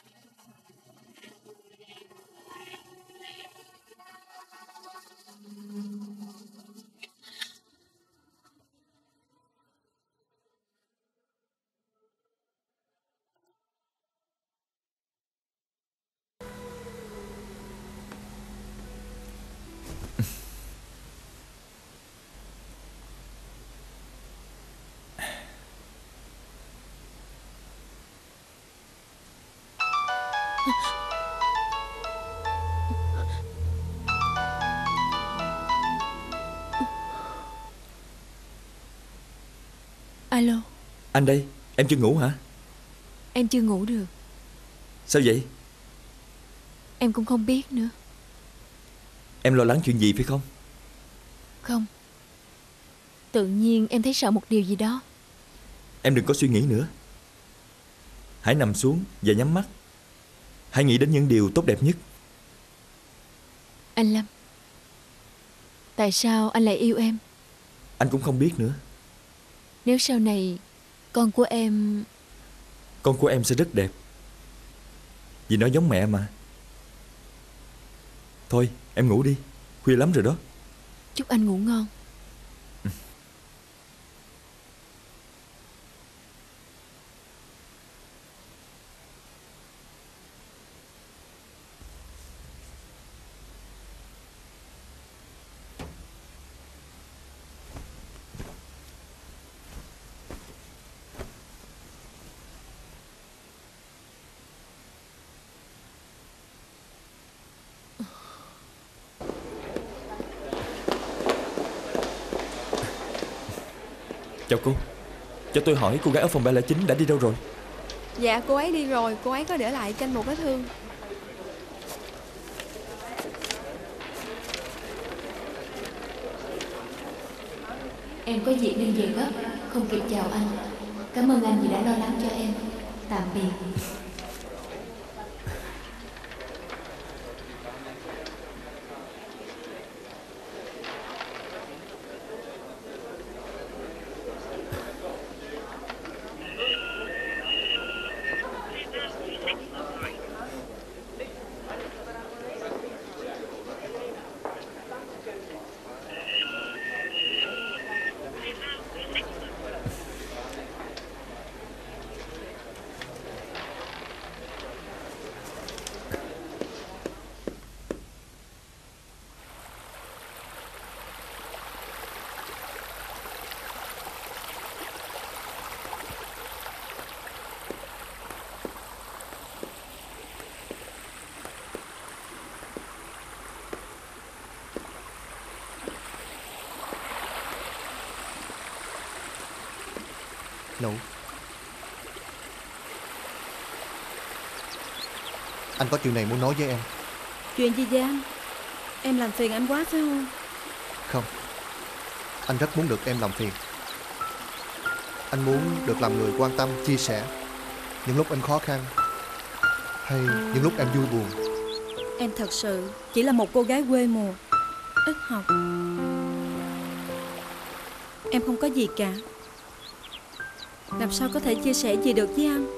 Alo. Anh đây, em chưa ngủ hả? Em chưa ngủ được. Sao vậy? Em cũng không biết nữa. Em lo lắng chuyện gì phải không? Không. Tự nhiên em thấy sợ một điều gì đó. Em đừng có suy nghĩ nữa. Hãy nằm xuống và nhắm mắt. Hãy nghĩ đến những điều tốt đẹp nhất. Anh Lâm, tại sao anh lại yêu em? Anh cũng không biết nữa. Nếu sau này con của em sẽ rất đẹp, vì nó giống mẹ mà. Thôi em ngủ đi, khuya lắm rồi đó. Chúc anh ngủ ngon. Chào cô. Cho tôi hỏi cô gái ở phòng 309 đã đi đâu rồi? Dạ cô ấy đi rồi. Cô ấy có để lại cho anh một vết thương. Em có việc nên về gấp, không kịp chào anh. Cảm ơn anh vì đã lo lắng cho em. Tạm biệt. Nụ, anh có chuyện này muốn nói với em. Chuyện gì vậy anh? Em làm phiền anh quá phải không? Không, anh rất muốn được em làm phiền. Anh muốn được làm người quan tâm, chia sẻ những lúc em khó khăn hay những lúc em vui buồn. Em thật sự chỉ là một cô gái quê mùa, ít học. Em không có gì cả, làm sao có thể chia sẻ gì được với anh?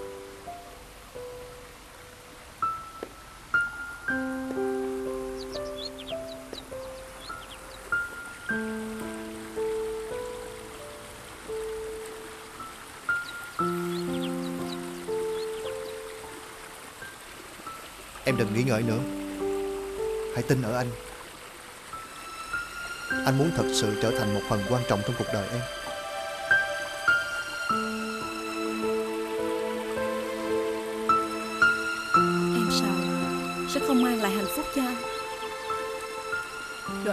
Em đừng nghĩ ngợi nữa, hãy tin ở anh. Anh muốn thật sự trở thành một phần quan trọng trong cuộc đời em.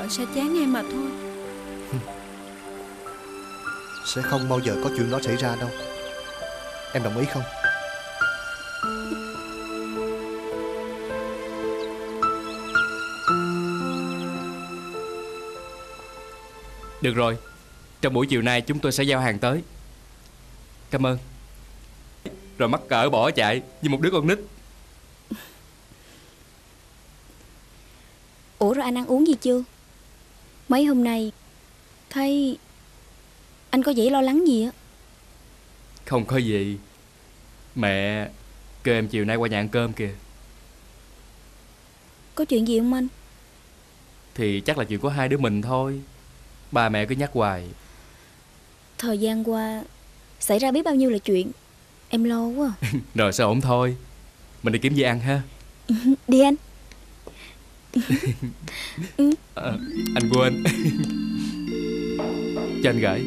sợ sẽ chán em mà thôi. Sẽ không bao giờ có chuyện đó xảy ra đâu. Em đồng ý không? Được rồi, trong buổi chiều nay chúng tôi sẽ giao hàng tới. Cảm ơn. Rồi mắc cỡ bỏ chạy như một đứa con nít. Ủa rồi anh ăn uống gì chưa? Mấy hôm nay thấy anh có vẻ lo lắng gì á. Không có gì. Mẹ kêu em chiều nay qua nhà ăn cơm kìa. Có chuyện gì không anh? Thì chắc là chuyện của hai đứa mình thôi. Ba mẹ cứ nhắc hoài. Thời gian qua xảy ra biết bao nhiêu là chuyện. Em lo quá. Rồi sao ổn thôi. Mình đi kiếm gì ăn ha. Đi anh. Anh quên. Cho anh gửi.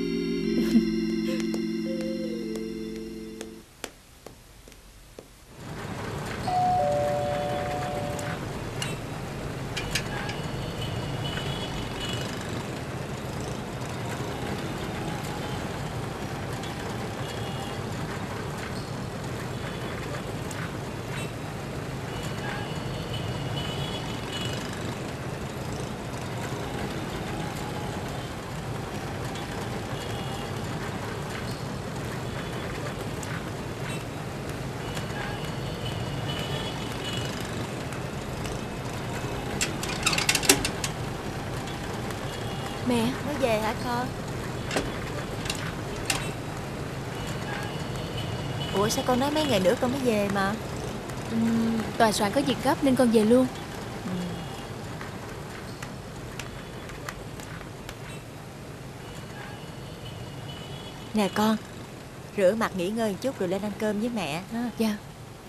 Mẹ Mới về hả con? Ủa sao con nói mấy ngày nữa con mới về mà? Tòa soạn có việc gấp nên con về luôn. Nè con, rửa mặt nghỉ ngơi một chút rồi lên ăn cơm với mẹ ha. Dạ.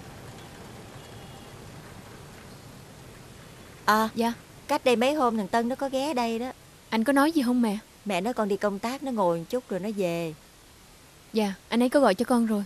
Dạ. Cách đây mấy hôm thằng Tân nó có ghé đây đó. Anh có nói gì không mẹ? Mẹ nói con đi công tác, nó ngồi một chút rồi nó về. Dạ, anh ấy có gọi cho con rồi.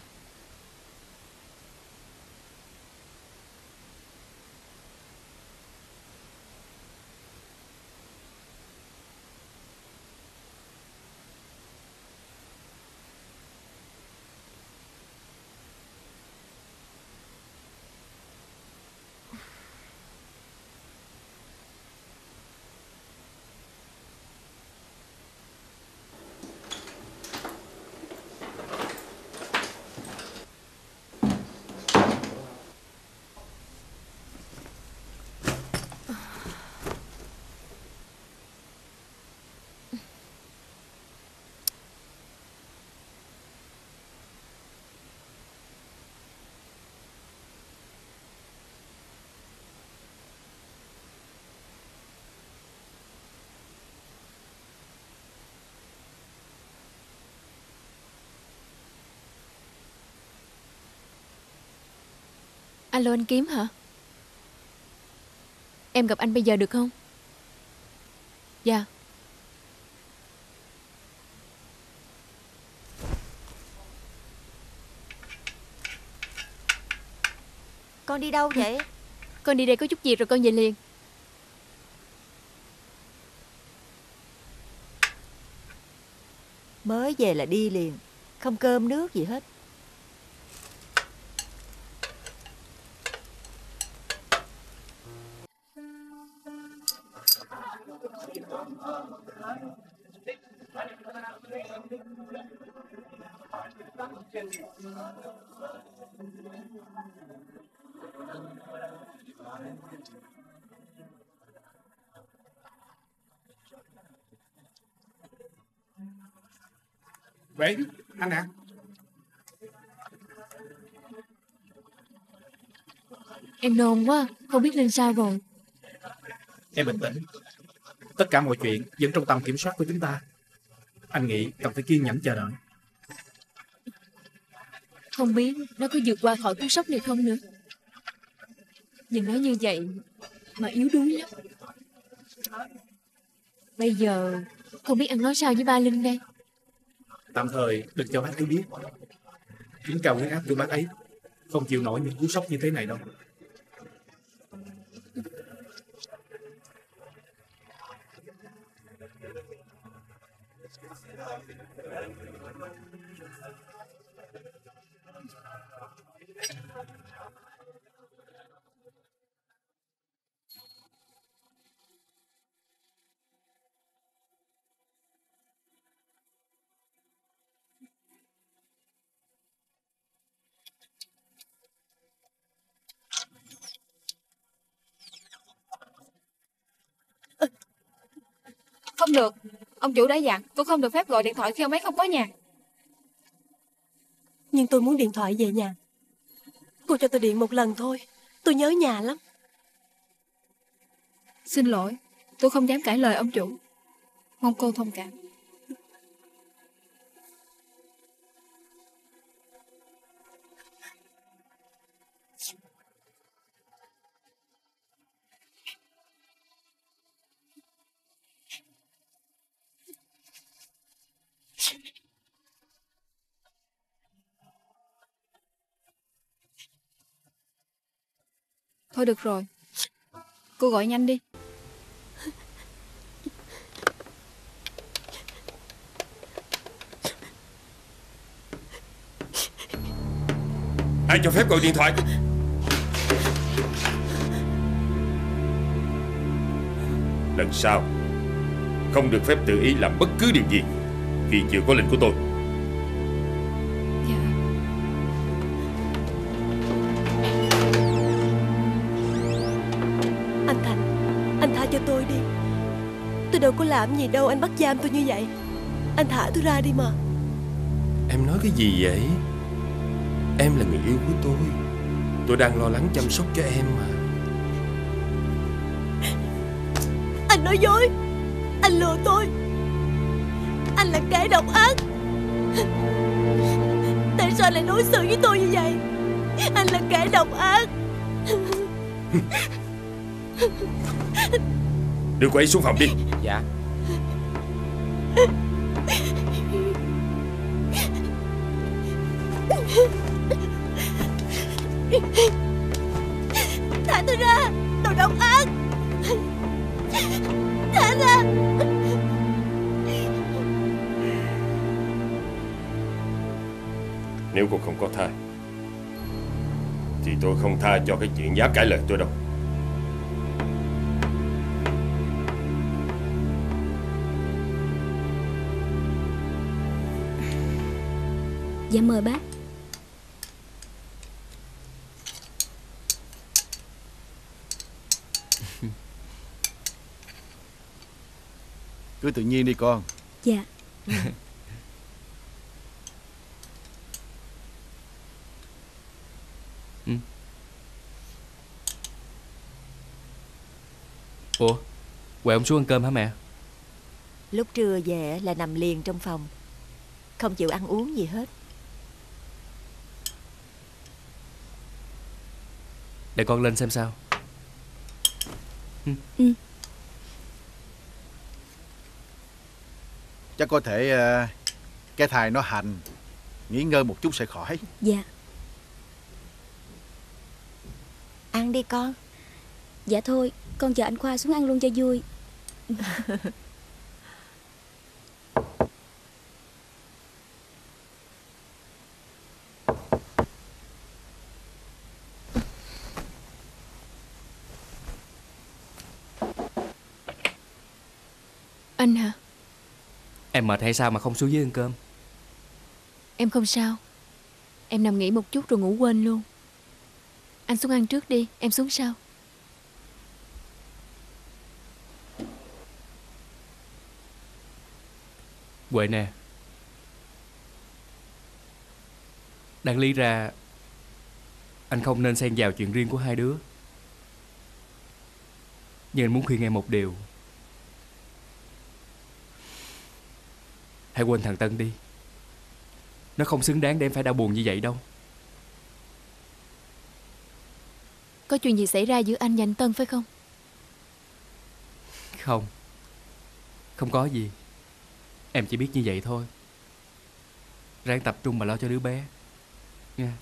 Alo anh Kiếm hả? Em gặp anh bây giờ được không? Dạ. Con đi đâu vậy? Con đi đây có chút việc rồi con về liền. Mới về là đi liền, không cơm nước gì hết. Vậy, anh nè. Em nôn quá, không biết lên sao rồi. Em bình tĩnh. Tất cả mọi chuyện vẫn trong tầm kiểm soát của chúng ta. Anh nghĩ cần phải kiên nhẫn chờ đợi. Không biết nó có vượt qua khỏi cú sốc này không nữa. Nhìn nó như vậy mà yếu đuối lắm. Bây giờ không biết ăn nói sao với ba Linh đây. Tạm thời đừng cho bác ấy biết. Chứng cao huyết áp của bác ấy không chịu nổi những cú sốc như thế này đâu. Không được, ông chủ đã dặn tôi không được phép gọi điện thoại khi ông ấy không có nhà. Nhưng tôi muốn điện thoại về nhà. Cô cho tôi điện một lần thôi. Tôi nhớ nhà lắm. Xin lỗi, tôi không dám cãi lời ông chủ. Mong cô thông cảm. Thôi được rồi, cô gọi nhanh đi. Ai cho phép gọi điện thoại? Lần sau không được phép tự ý làm bất cứ điều gì khi chưa có lệnh của tôi. Anh tha cho tôi đi. Tôi đâu có làm gì đâu anh bắt giam tôi như vậy. Anh thả tôi ra đi mà. Em nói cái gì vậy? Em là người yêu của tôi. Tôi đang lo lắng chăm sóc cho em mà. Anh nói dối. Anh lừa tôi. Anh là kẻ độc ác. Tại sao lại đối xử với tôi như vậy? Anh là kẻ độc ác. Đưa cô ấy xuống phòng đi. Dạ. Thả tôi ra, đồ độc ác. Thả ra. Nếu cô không có thai thì tôi không tha cho cái chuyện dám cãi lời tôi đâu. Dạ mời bác. Cứ tự nhiên đi con. Dạ. Ủa, Huệ ông xuống ăn cơm hả mẹ? Lúc trưa về là nằm liền trong phòng, không chịu ăn uống gì hết. Để con lên xem sao. Chắc có thể cái thai nó hành, nghỉ ngơi một chút sẽ khỏi. Dạ. Ăn đi con. Dạ thôi, con chờ anh Khoa xuống ăn luôn cho vui. Anh hả? Em mệt hay sao mà không xuống dưới ăn cơm? Em không sao. Em nằm nghỉ một chút rồi ngủ quên luôn. Anh xuống ăn trước đi, em xuống sau. Huệ nè, đáng lý ra anh không nên xen vào chuyện riêng của hai đứa. Nhưng anh muốn khuyên em một điều. Hãy quên thằng Tân đi. Nó không xứng đáng để em phải đau buồn như vậy đâu. Có chuyện gì xảy ra giữa anh và anh Tân phải không? Không, không có gì. Em chỉ biết như vậy thôi. Ráng tập trung mà lo cho đứa bé nha.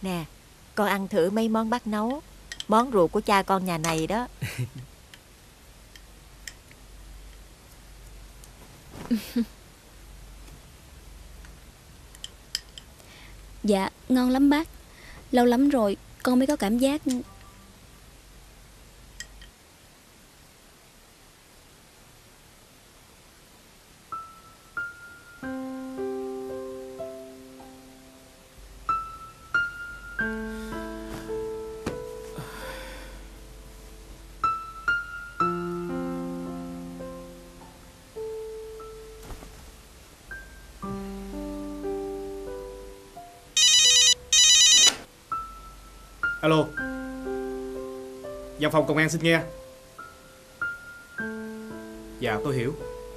Nè, con ăn thử mấy món bác nấu. Món ruột của cha con nhà này đó. Dạ, ngon lắm bác. Lâu lắm rồi con mới có cảm giác. Alo, văn phòng công an xin nghe. Dạ tôi hiểu.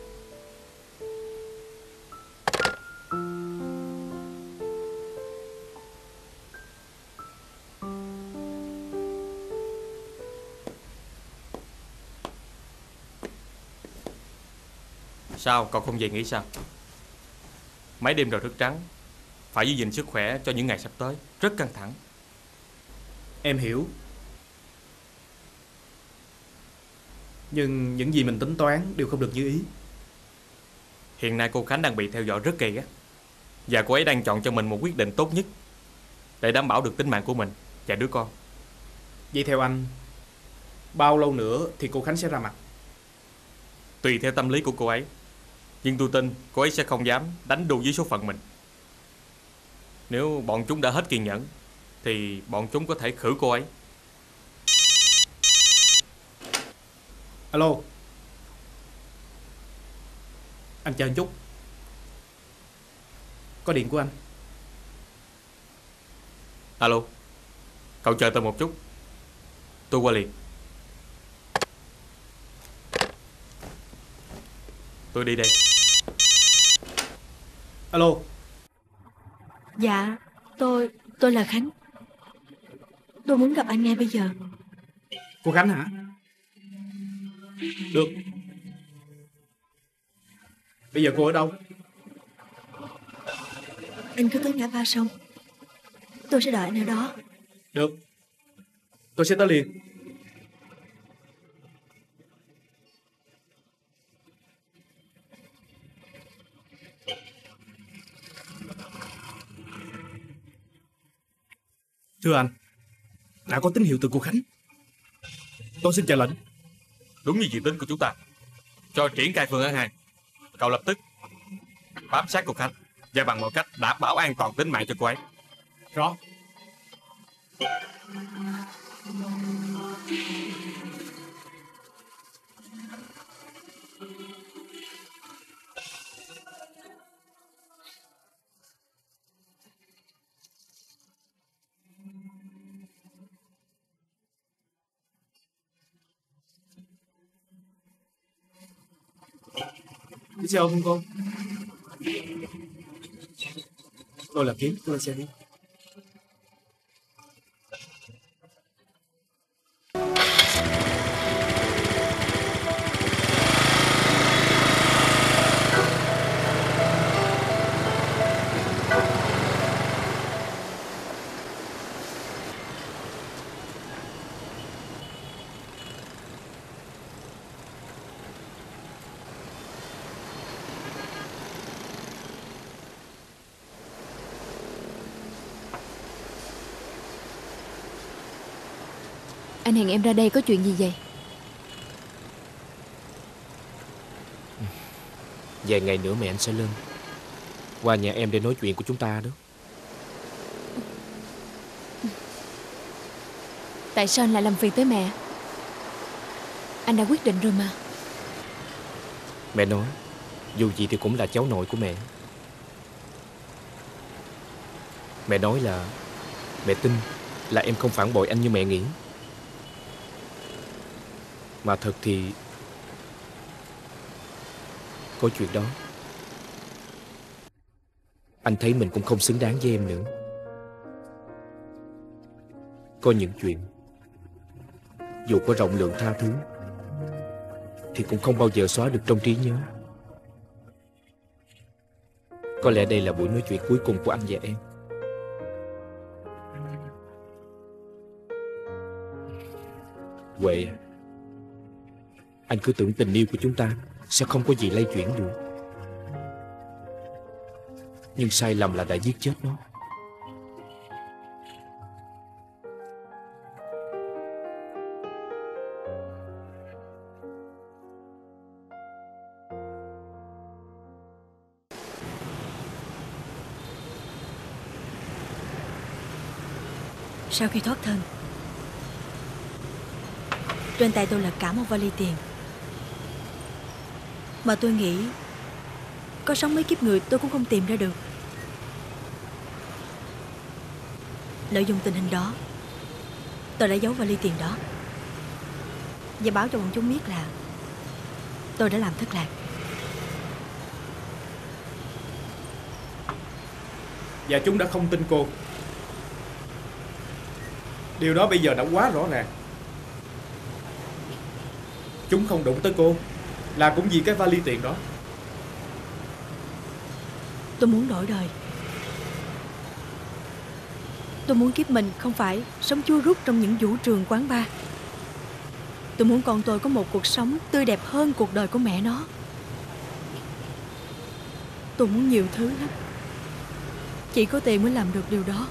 Sao cậu không về nghỉ sao? Mấy đêm rồi thức trắng, phải giữ gìn sức khỏe cho những ngày sắp tới. Rất căng thẳng. Em hiểu. Nhưng những gì mình tính toán đều không được như ý. Hiện nay cô Khánh đang bị theo dõi rất gay gắt, và cô ấy đang chọn cho mình một quyết định tốt nhất để đảm bảo được tính mạng của mình và đứa con. Vậy theo anh, bao lâu nữa thì cô Khánh sẽ ra mặt? Tùy theo tâm lý của cô ấy, nhưng tôi tin cô ấy sẽ không dám đánh đu với số phận mình. Nếu bọn chúng đã hết kiên nhẫn thì bọn chúng có thể khử cô ấy. Alo, anh chờ một chút. Có điện của anh. Alo, cậu chờ tôi một chút, tôi qua liền. Tôi đi đây. Alo. Dạ, tôi là Khánh. Tôi muốn gặp anh ngay bây giờ. Cô Khánh hả? Được. Bây giờ cô ở đâu? Anh cứ tới ngã ba sông, tôi sẽ đợi anh ở đó. Được, tôi sẽ tới liền. Thưa anh, đã có tín hiệu từ cô Khánh. Tôi xin chờ lệnh. Đúng như dự tính của chúng ta. Cho triển khai phương án 2. Cậu lập tức bám sát cô Khánh và bằng mọi cách đảm bảo an toàn tính mạng cho cô ấy. Rõ. Đi xe ôm không con? Tôi là Kiếm, tôi lên xe đi. Anh hẹn em ra đây có chuyện gì vậy? Vài ngày nữa mẹ anh sẽ lên, qua nhà em để nói chuyện của chúng ta đó. Tại sao anh lại làm phiền tới mẹ? Anh đã quyết định rồi mà. Mẹ nói dù gì thì cũng là cháu nội của mẹ. Mẹ nói là mẹ tin là em không phản bội anh như mẹ nghĩ. Mà thật thì có chuyện đó anh thấy mình cũng không xứng đáng với em nữa. Có những chuyện dù có rộng lượng tha thứ thì cũng không bao giờ xóa được trong trí nhớ. Có lẽ đây là buổi nói chuyện cuối cùng của anh và em. Huệ, anh cứ tưởng tình yêu của chúng ta sẽ không có gì lay chuyển được. Nhưng sai lầm là đã giết chết nó. Sau khi thoát thân, trên tay tôi là cả một vali tiền mà tôi nghĩ có sống mấy kiếp người tôi cũng không tìm ra được. Lợi dụng tình hình đó, tôi đã giấu vali tiền đó và báo cho bọn chúng biết là tôi đã làm thất lạc. Và chúng đã không tin cô. Điều đó bây giờ đã quá rõ ràng. Chúng không đụng tới cô là cũng vì cái vali tiền đó. Tôi muốn đổi đời. Tôi muốn kiếp mình không phải sống chua rút trong những vũ trường quán bar. Tôi muốn con tôi có một cuộc sống tươi đẹp hơn cuộc đời của mẹ nó. Tôi muốn nhiều thứ lắm. Chỉ có tiền mới làm được điều đó.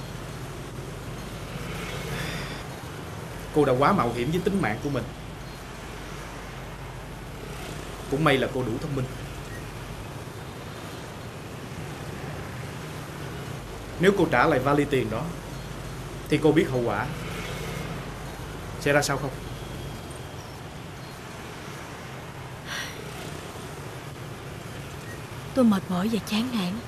Cô đã quá mạo hiểm với tính mạng của mình. Cũng may là cô đủ thông minh. Nếu cô trả lại vali tiền đó thì cô biết hậu quả sẽ ra sao không? Tôi mệt mỏi và chán nản.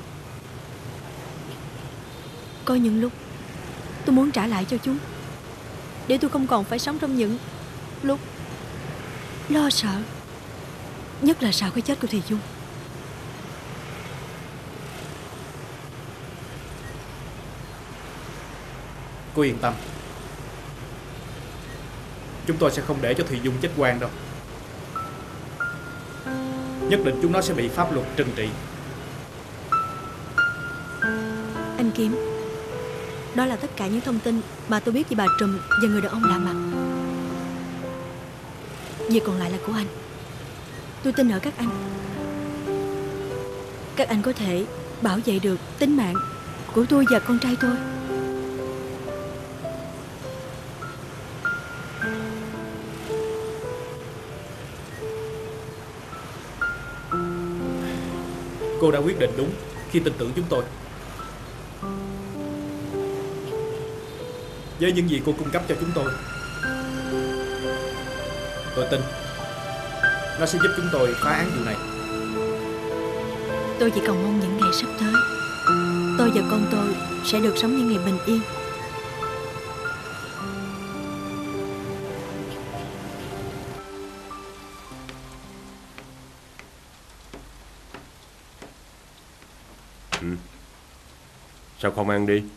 Có những lúc tôi muốn trả lại cho chúng, để tôi không còn phải sống trong những lúc lo sợ, nhất là sau cái chết của Thùy Dung. Cô yên tâm, chúng tôi sẽ không để cho Thùy Dung chết oan đâu. Nhất định chúng nó sẽ bị pháp luật trừng trị. Anh Kiếm, đó là tất cả những thông tin mà tôi biết về bà Trùm và người đàn ông lạ mặt. Việc còn lại là của anh. Tôi tin ở các anh. Các anh có thể bảo vệ được tính mạng của tôi và con trai tôi. Cô đã quyết định đúng khi tin tưởng chúng tôi. Với những gì cô cung cấp cho chúng tôi tin nó sẽ giúp chúng tôi phá án vụ này. Tôi chỉ cầu mong những ngày sắp tới, tôi và con tôi sẽ được sống những ngày bình yên. Sao không ăn đi?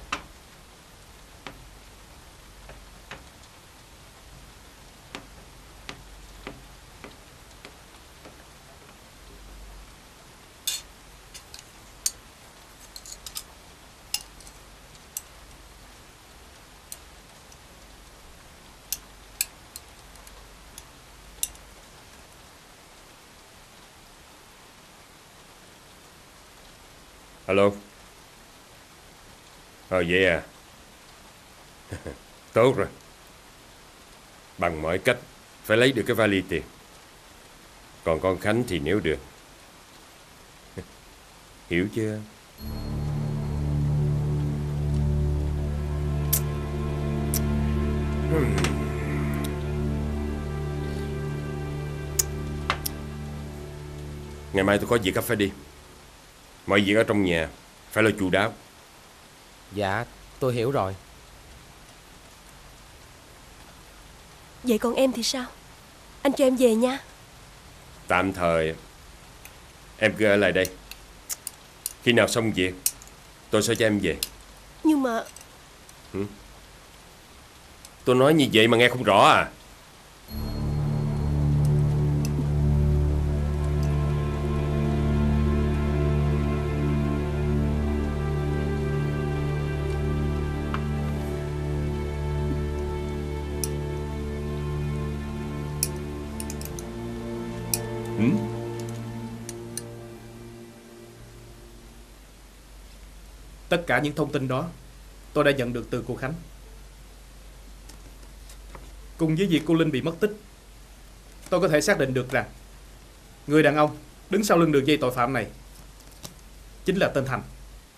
Alo. Vậy à. Tốt rồi. Bằng mọi cách phải lấy được cái vali tiền. Còn con Khánh thì nếu được. Hiểu chưa? Ngày mai tôi có việc phải đi. Mọi việc ở trong nhà phải lo chu đáo. Dạ, tôi hiểu rồi. Vậy còn em thì sao? Anh cho em về nha. Tạm thời em cứ ở lại đây. Khi nào xong việc tôi sẽ cho em về. Nhưng mà Tôi nói như vậy mà nghe không rõ à? Tất cả những thông tin đó tôi đã nhận được từ cô Khánh. Cùng với việc cô Linh bị mất tích, tôi có thể xác định được rằng người đàn ông đứng sau lưng đường dây tội phạm này chính là tên Thành.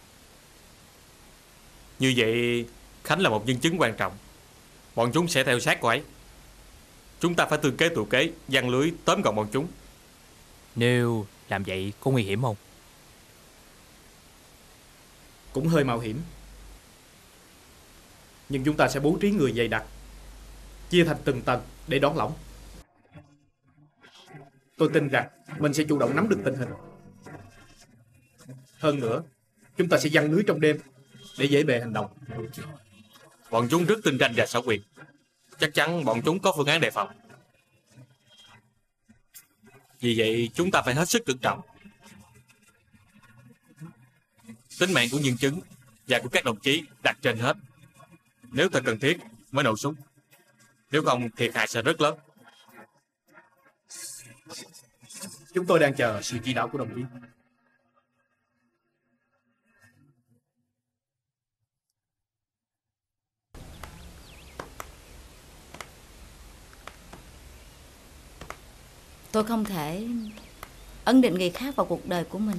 Như vậy Khánh là một nhân chứng quan trọng. Bọn chúng sẽ theo sát cô ấy. Chúng ta phải tương kế tụ kế, giăng lưới tóm gọn bọn chúng. Nếu làm vậy có nguy hiểm không? Cũng hơi mạo hiểm, nhưng chúng ta sẽ bố trí người dày đặc, chia thành từng tầng để đón lõng. Tôi tin rằng mình sẽ chủ động nắm được tình hình. Hơn nữa, chúng ta sẽ giăng lưới trong đêm để dễ bề hành động. Bọn chúng rất tinh ranh và xảo quyệt. Chắc chắn bọn chúng có phương án đề phòng. Vì vậy chúng ta phải hết sức cẩn trọng. Tính mạng của nhân chứng và của các đồng chí đặt trên hết. Nếu thật cần thiết mới nổ súng. Nếu không thiệt hại sẽ rất lớn. Chúng tôi đang chờ sự chỉ đạo của đồng chí. Tôi không thể ấn định người khác vào cuộc đời của mình.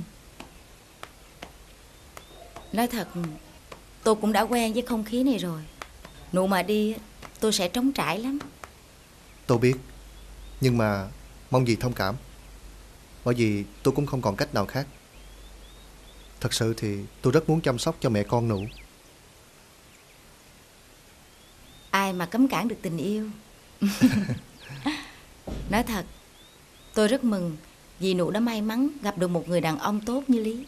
Nói thật, tôi cũng đã quen với không khí này rồi. Nụ mà đi, tôi sẽ trống trải lắm. Tôi biết, nhưng mà mong gì thông cảm. Bởi vì tôi cũng không còn cách nào khác. Thật sự thì tôi rất muốn chăm sóc cho mẹ con Nụ. Ai mà cấm cản được tình yêu. Nói thật, tôi rất mừng vì Nụ đã may mắn gặp được một người đàn ông tốt như Lý.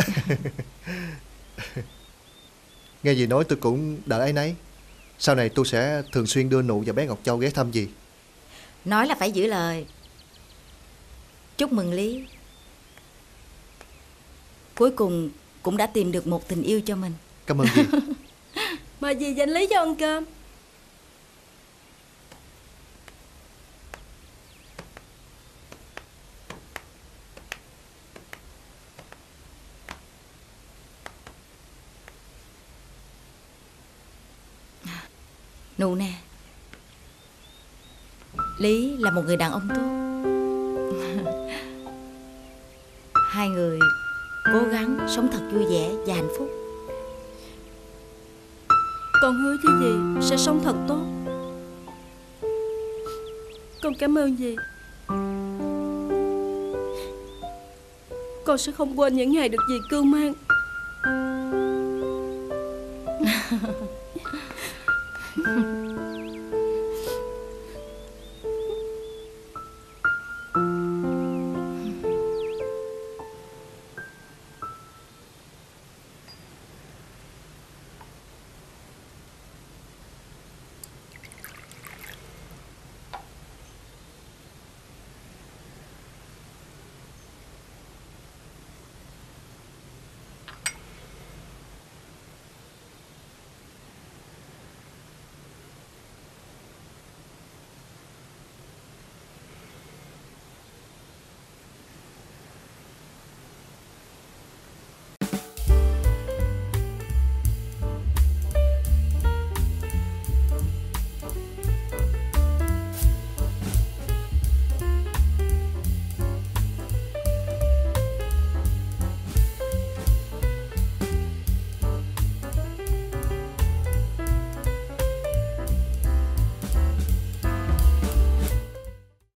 Nghe dì nói tôi cũng đỡ áy náy. Sau này tôi sẽ thường xuyên đưa Nụ và bé Ngọc Châu ghé thăm dì. Nói là phải giữ lời. Chúc mừng Lý. Cuối cùng cũng đã tìm được một tình yêu cho mình. Cảm ơn dì. Mời dì dành Lý cho ăn cơm. Nụ nè, Lý là một người đàn ông tốt. Hai người cố gắng sống thật vui vẻ và hạnh phúc. Con hứa với dì sẽ sống thật tốt. Con cảm ơn dì. Con sẽ không quên những ngày được dì cưu mang.